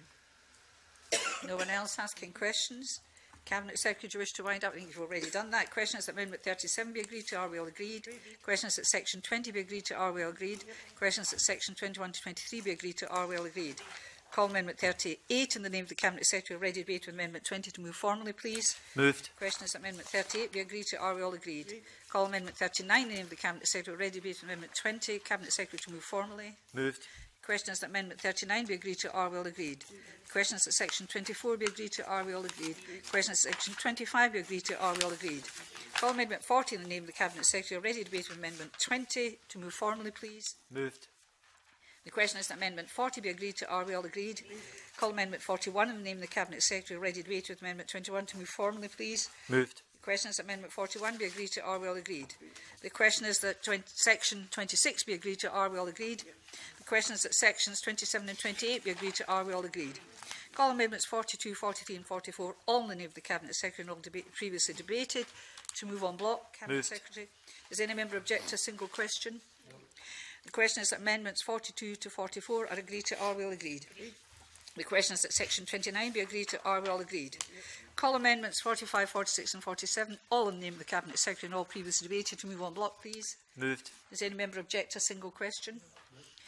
No one else asking questions? Cabinet Secretary, do you wish to wind up? I think you've already done that. Questions at Amendment thirty-seven be agreed to. Are we all agreed? Agreed. Questions at Section twenty be agreed to. Are we all agreed? Yep. Questions at Section twenty-one to twenty-three be agreed to. Are we all agreed? Call Amendment thirty-eight in the name of the Cabinet Secretary. Ready to debate with Amendment twenty to move formally, please. Moved. Questions at Amendment thirty-eight be agreed to. Are we all agreed? Agreed. Call Amendment thirty-nine in the name of the Cabinet Secretary. Ready to debate with Amendment twenty. Cabinet Secretary to move formally. Moved. Questions that Amendment thirty-nine be agreed to. Are we all agreed? Questions that Section twenty-four be agreed to. Are we all agreed? Questions that Section twenty-five be agreed to. Are we all agreed? Call Amendment forty in the name of the Cabinet Secretary. Ready to debate with Amendment twenty to move formally, please. Moved. The question is that Amendment forty be agreed to. Are we all agreed? Call Amendment forty-one in the name of the Cabinet Secretary. Ready to debate with Amendment twenty-one to move formally, please. Moved. The question is that Amendment forty-one be agreed to. Are we all agreed? The question is that Section twenty-six be agreed to. Are we all agreed? The question is that Sections twenty-seven and twenty-eight be agreed to. Are we all agreed? Call Amendments forty-two, forty-three and forty-four all in the name of the Cabinet Secretary and all deba previously debated to move on block. Cabinet Moved. Secretary. Does any member object to a single question? No. The question is that Amendments forty-two to forty-four are agreed to. Are we all agreed? Agreed. The question is that Section twenty-nine be agreed to. Are we all agreed? Yes. Call Amendments forty-five, forty-six and forty-seven all in the name of the Cabinet Secretary and all previously debated to move on block, please. Moved. Does any member object to a single question? No.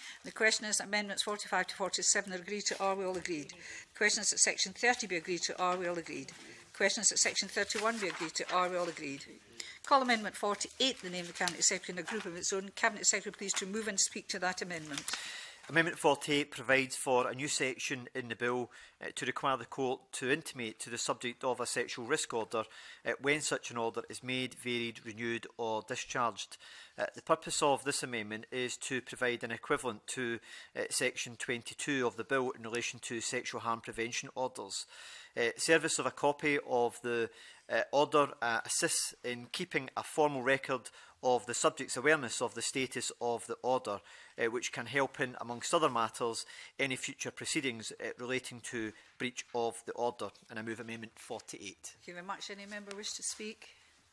The question is that amendments forty-five to forty-seven are agreed to. Are we all agreed? The question is that section thirty be agreed to. Are we all agreed? The question is that section thirty-one be agreed to. Are we all agreed? Call amendment forty-eight, the name of the Cabinet Secretary in a group of its own. Cabinet Secretary, please to move and speak to that amendment. Amendment forty-eight provides for a new section in the bill uh, to require the court to intimate to the subject of a sexual risk order uh, when such an order is made, varied, renewed or discharged. Uh, the purpose of this amendment is to provide an equivalent to uh, section twenty-two of the bill in relation to sexual harm prevention orders. Uh, service of a copy of the uh, order uh, assists in keeping a formal record of the subject's awareness of the status of the order, uh, which can help in, amongst other matters, any future proceedings uh, relating to breach of the order. And I move amendment forty-eight. Thank you very much. Any member wish to speak?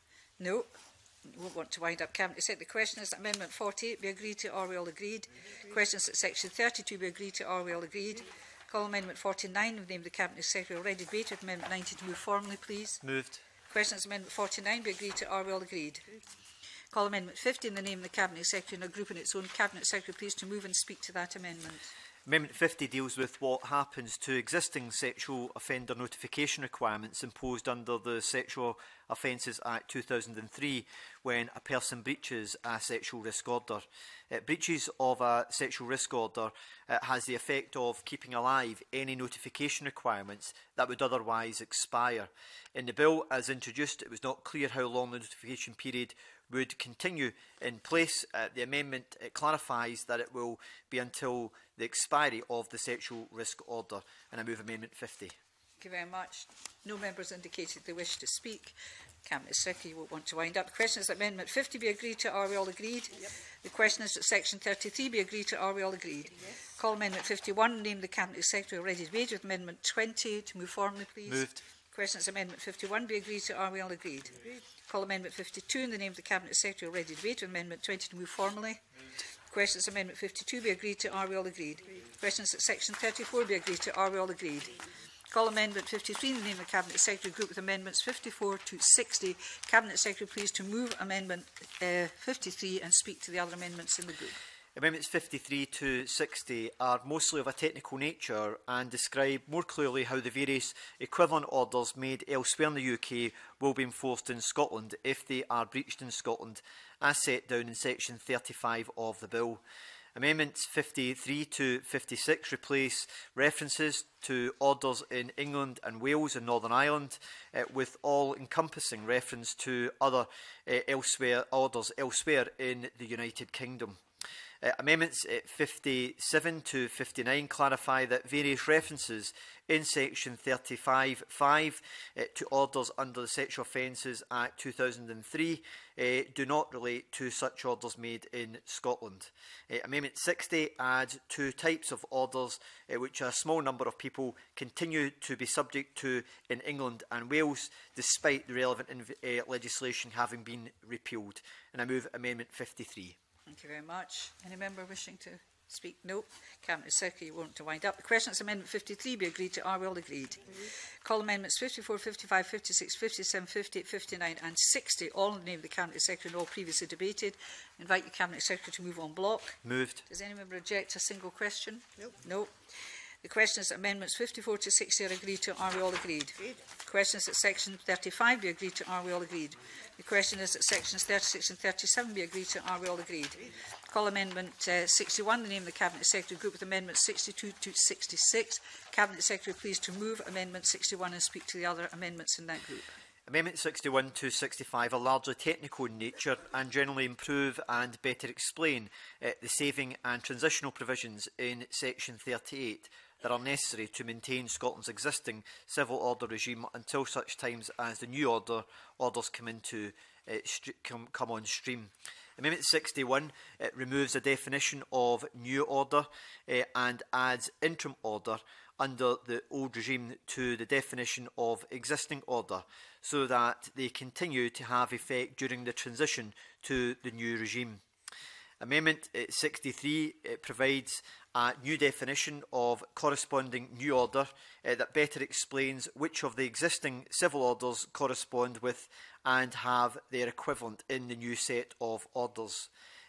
No. Won't want to wind up Cabinet Secretary. The question is that amendment forty-eight be agreed to. Are we all agreed? The question is that section thirty-two be agreed to. Are we all agreed? Call amendment forty-nine of the name of the Cabinet Secretary already debated. Amendment ninety to move formally, please. Moved. Question is amendment forty-nine be agreed to. Are we all agreed? Call amendment fifty in the name of the Cabinet Secretary in a group in its own. Cabinet Secretary, please to move and speak to that amendment. Amendment fifty deals with what happens to existing sexual offender notification requirements imposed under the Sexual Offences Act two thousand three when a person breaches a sexual risk order. Uh, breaches of a sexual risk order uh, has the effect of keeping alive any notification requirements that would otherwise expire. In the bill as introduced, it was not clear how long the notification period would continue in place. Uh, the amendment uh, clarifies that it will be until the expiry of the sexual risk order, and I move amendment fifty. Thank you very much. No members indicated they wish to speak. Cabinet Secretary won't want to wind up. The question is that amendment fifty be agreed to. Are we all agreed? Yep. The question is that section thirty-three be agreed to. Are we all agreed? Yes. Call amendment fifty-one. Name the Cabinet Secretary already debated with amendment twenty to move formally, please. Moved. The question is amendment fifty-one be agreed to. Are we all agreed? Agreed. Call amendment fifty-two in the name of the Cabinet Secretary already debated with amendment twenty to move formally. Moved. Question is amendment fifty-two be agreed to. Are we all agreed? Agreed. Questions that section thirty-four be agreed to. Are we all agreed? Agreed. Call amendment fifty-three in the name of the Cabinet Secretary group with amendments fifty-four to sixty. Cabinet Secretary, please to move amendment uh, fifty-three and speak to the other amendments in the group. Amendments fifty-three to sixty are mostly of a technical nature and describe more clearly how the various equivalent orders made elsewhere in the U K will be enforced in Scotland if they are breached in Scotland, as set down in section thirty-five of the bill. Amendments fifty-three to fifty-six replace references to orders in England and Wales and Northern Ireland uh, with all-encompassing reference to other uh, elsewhere orders elsewhere in the United Kingdom. Uh, amendments uh, fifty-seven to fifty-nine clarify that various references in section thirty-five point five uh, to orders under the Sexual Offences Act two thousand three uh, do not relate to such orders made in Scotland. Uh, Amendment sixty adds two types of orders uh, which a small number of people continue to be subject to in England and Wales despite the relevant uh, legislation having been repealed. And I move Amendment fifty-three. Thank you very much. Any member wishing to speak? No. Cabinet Secretary won't to wind up. The question is amendment fifty-three be agreed to. Are we all agreed? Mm-hmm. Call amendments fifty-four, fifty-five, fifty-six, fifty-seven, fifty-eight, fifty-nine and sixty, all in the name of the Cabinet Secretary and all previously debated. Invite the Cabinet Secretary to move on block. Moved. Does any member object a single question? No. No. The question is that amendments fifty-four to sixty are agreed to. Are we all agreed? Agreed. The question is that section thirty-five be agreed to. Are we all agreed? The question is that sections thirty-six and thirty-seven be agreed to. Are we all agreed? Agreed. Call amendment uh, sixty-one, the name of the Cabinet Secretary group with amendments sixty-two to sixty-six. Cabinet Secretary, please to move amendment sixty-one and speak to the other amendments in that group. Amendments sixty-one to sixty-five are largely technical in nature and generally improve and better explain uh, the saving and transitional provisions in section thirty-eight that are necessary to maintain Scotland's existing civil order regime until such times as the new order orders come into uh, come, come on stream. Amendment sixty-one uh, removes a definition of new order uh, and adds interim order under the old regime to the definition of existing order, so that they continue to have effect during the transition to the new regime. Amendment uh, sixty-three uh, provides a new definition of corresponding new order uh, that better explains which of the existing civil orders correspond with and have their equivalent in the new set of orders.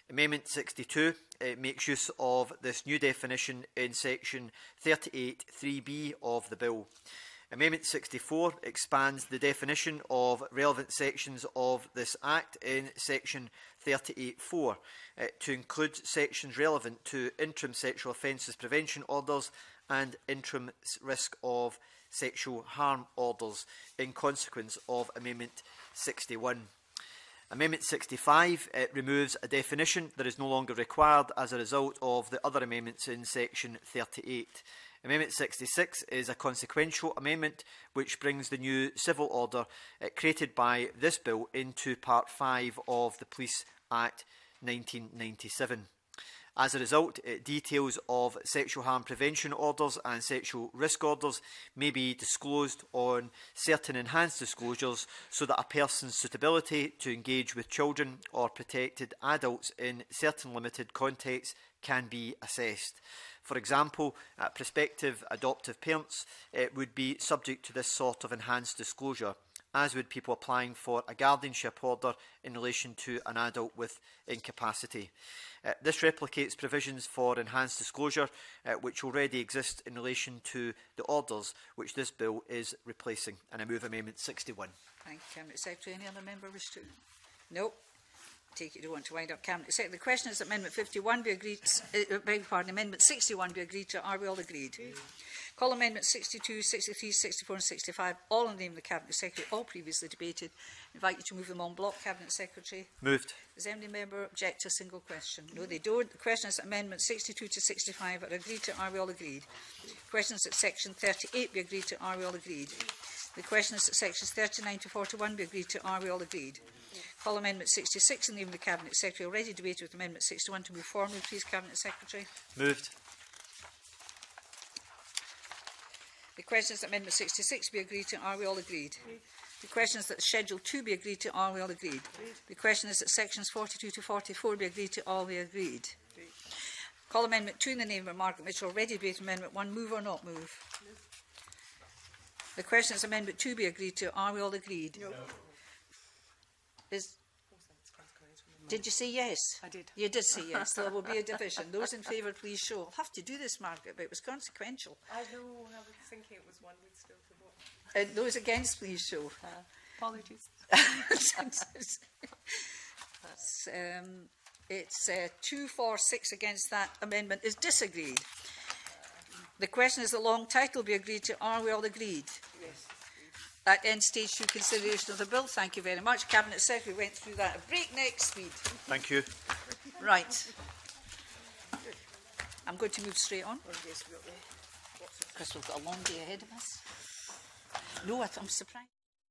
Amendment sixty-two uh, makes use of this new definition in section thirty-eight three B of the bill. Amendment sixty-four expands the definition of relevant sections of this Act in section thirty-eight four uh, to include sections relevant to interim sexual offences prevention orders and interim risk of sexual harm orders in consequence of Amendment sixty-one. Amendment sixty-five uh, removes a definition that is no longer required as a result of the other amendments in section thirty-eight. Amendment sixty-six is a consequential amendment which brings the new civil order uh, created by this bill into Part five of the Police Act nineteen ninety-seven. As a result, uh, details of sexual harm prevention orders and sexual risk orders may be disclosed on certain enhanced disclosures so that a person's suitability to engage with children or protected adults in certain limited contexts can be assessed. For example, uh, prospective adoptive parents uh, would be subject to this sort of enhanced disclosure, as would people applying for a guardianship order in relation to an adult with incapacity. Uh, this replicates provisions for enhanced disclosure uh, which already exist in relation to the orders which this bill is replacing. And I move Amendment sixty-one. Thank you, Cabinet Secretary. Any other member wish to? No. Take it, you don't want to wind up, Cabinet Secretary. The question is that Amendment fifty-one be agreed, uh, beg your pardon, Amendment sixty-one be agreed to. Are we all agreed? Mm. Call Amendments sixty-two, sixty-three, sixty-four and sixty-five, all in the name of the Cabinet Secretary, all previously debated. I invite you to move them en bloc, Cabinet Secretary. Moved. Does any member object to a single question? No, they don't. The question is that Amendments sixty-two to sixty-five are agreed to. Are we all agreed? The question is that Section thirty-eight be agreed to. Are we all agreed? The question is that Sections thirty-nine to forty-one be agreed to. Are we all agreed? Call Amendment sixty-six in the name of the Cabinet Secretary. Already debated with Amendment sixty-one to move formally, please, Cabinet Secretary. Moved. The question is that Amendment sixty-six be agreed to. Are we all agreed? Agreed. The question is that Schedule two be agreed to. Are we all agreed? Agreed. The question is that Sections forty-two to forty-four be agreed to. Are we agreed? Agreed. Call Amendment two in the name of Margaret Mitchell. Already debated Amendment one. Move or not move? Move. The question is Amendment two be agreed to. Are we all agreed? No. Is, did you say yes? I did. You did say yes. There will be a division. Those in favour, please show. I'll have to do this, Margaret, but it was consequential. I know. I was thinking it was one we'd still to vote. Uh, those against, please show. Uh, apologies. it's um, it's uh, two, four, six against that amendment is disagreed. The question is the long title be agreed to. Are we all agreed? Yes. That ends stage two consideration of the bill. Thank you very much. Cabinet Secretary went through that at breakneck speed. Thank you. Right. I'm going to move straight on. Because we've got a long day ahead of us. No, I th I'm surprised.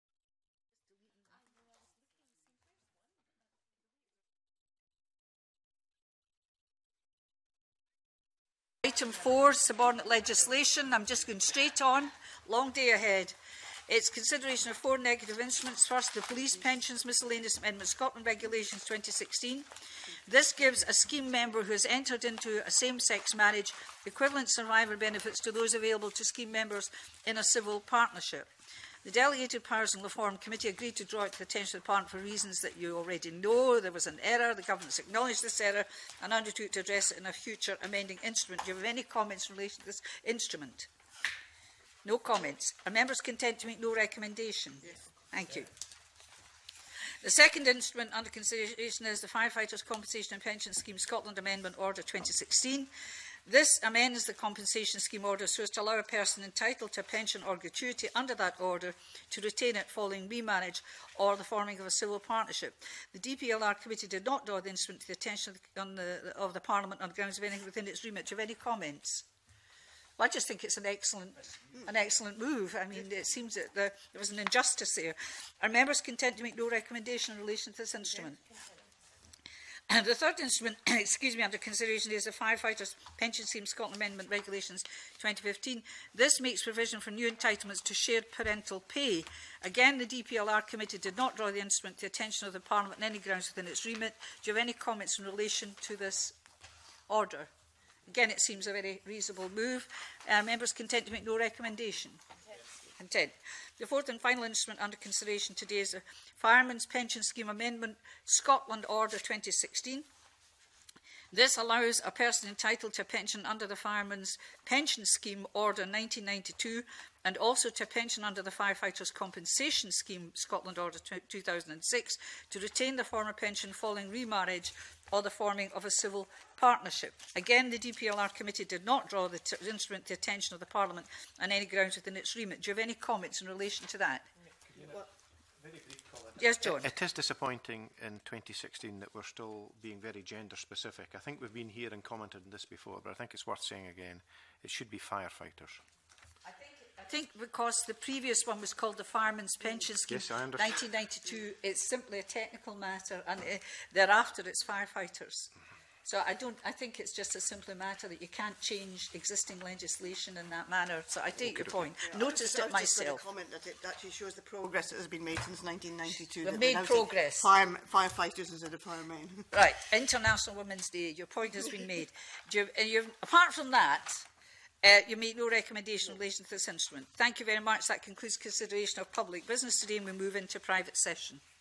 Item four, subordinate legislation. I'm just going straight on. Long day ahead. It's consideration of four negative instruments. First, the Police Pensions Miscellaneous Amendment Scotland Regulations twenty sixteen. This gives a scheme member who has entered into a same-sex marriage equivalent survivor benefits to those available to scheme members in a civil partnership. The Delegated Powers and Reform Committee agreed to draw it to the attention of the Parliament for reasons that you already know. There was an error. The Government has acknowledged this error and undertook to address it in a future amending instrument. Do you have any comments in relation to this instrument? No comments. Are members content to make no recommendation? Yes. Thank you. The second instrument under consideration is the Firefighters Compensation and Pension Scheme Scotland Amendment Order twenty sixteen. This amends the compensation scheme order so as to allow a person entitled to a pension or gratuity under that order to retain it following remarriage or the forming of a civil partnership. The D P L R committee did not draw the instrument to the attention of the, on the, of the Parliament on grounds of anything within its remit. Do you have any comments? Well, I just think it's an excellent, an excellent move. I mean, it seems that there, there was an injustice there. Are members content to make no recommendation in relation to this instrument? And the third instrument, excuse me, under consideration is the Firefighters Pension Scheme Scotland Amendment Regulations twenty fifteen. This makes provision for new entitlements to shared parental pay. Again, the D P L R committee did not draw the instrument to the attention of the Parliament on any grounds within its remit. Do you have any comments in relation to this order? Again, it seems a very reasonable move. Are members content to make no recommendation? Content. The fourth and final instrument under consideration today is the Firemen's Pension Scheme Amendment Scotland Order twenty sixteen. This allows a person entitled to a pension under the Fireman's Pension Scheme Order nineteen ninety-two and also to a pension under the Firefighters Compensation Scheme Scotland Order two thousand six to retain the former pension following remarriage or the forming of a civil partnership. Again, the D P L R committee did not draw the t instrument to the attention of the Parliament on any grounds within its remit. Do you have any comments in relation to that? Yes, John. It, it is disappointing in twenty sixteen that we're still being very gender specific. I think we've been here and commented on this before, but I think it's worth saying again, it should be firefighters. I think, I think because the previous one was called the Fireman's Pension Scheme, yes, I understand. nineteen ninety-two, it's simply a technical matter, and uh, thereafter it's firefighters. So I don't. I think it's just a simple matter that you can't change existing legislation in that manner. So I take your point. Yeah, Noticed it myself. A comment that it actually shows the progress that has been made since nineteen ninety-two. We've made progress. Fire, firefighters instead of firemen. Right, International Women's Day. Your point has been made. Do you, uh, you've, apart from that, uh, you make no recommendation in relation to this instrument. Thank you very much. That concludes consideration of public business today, and we move into private session.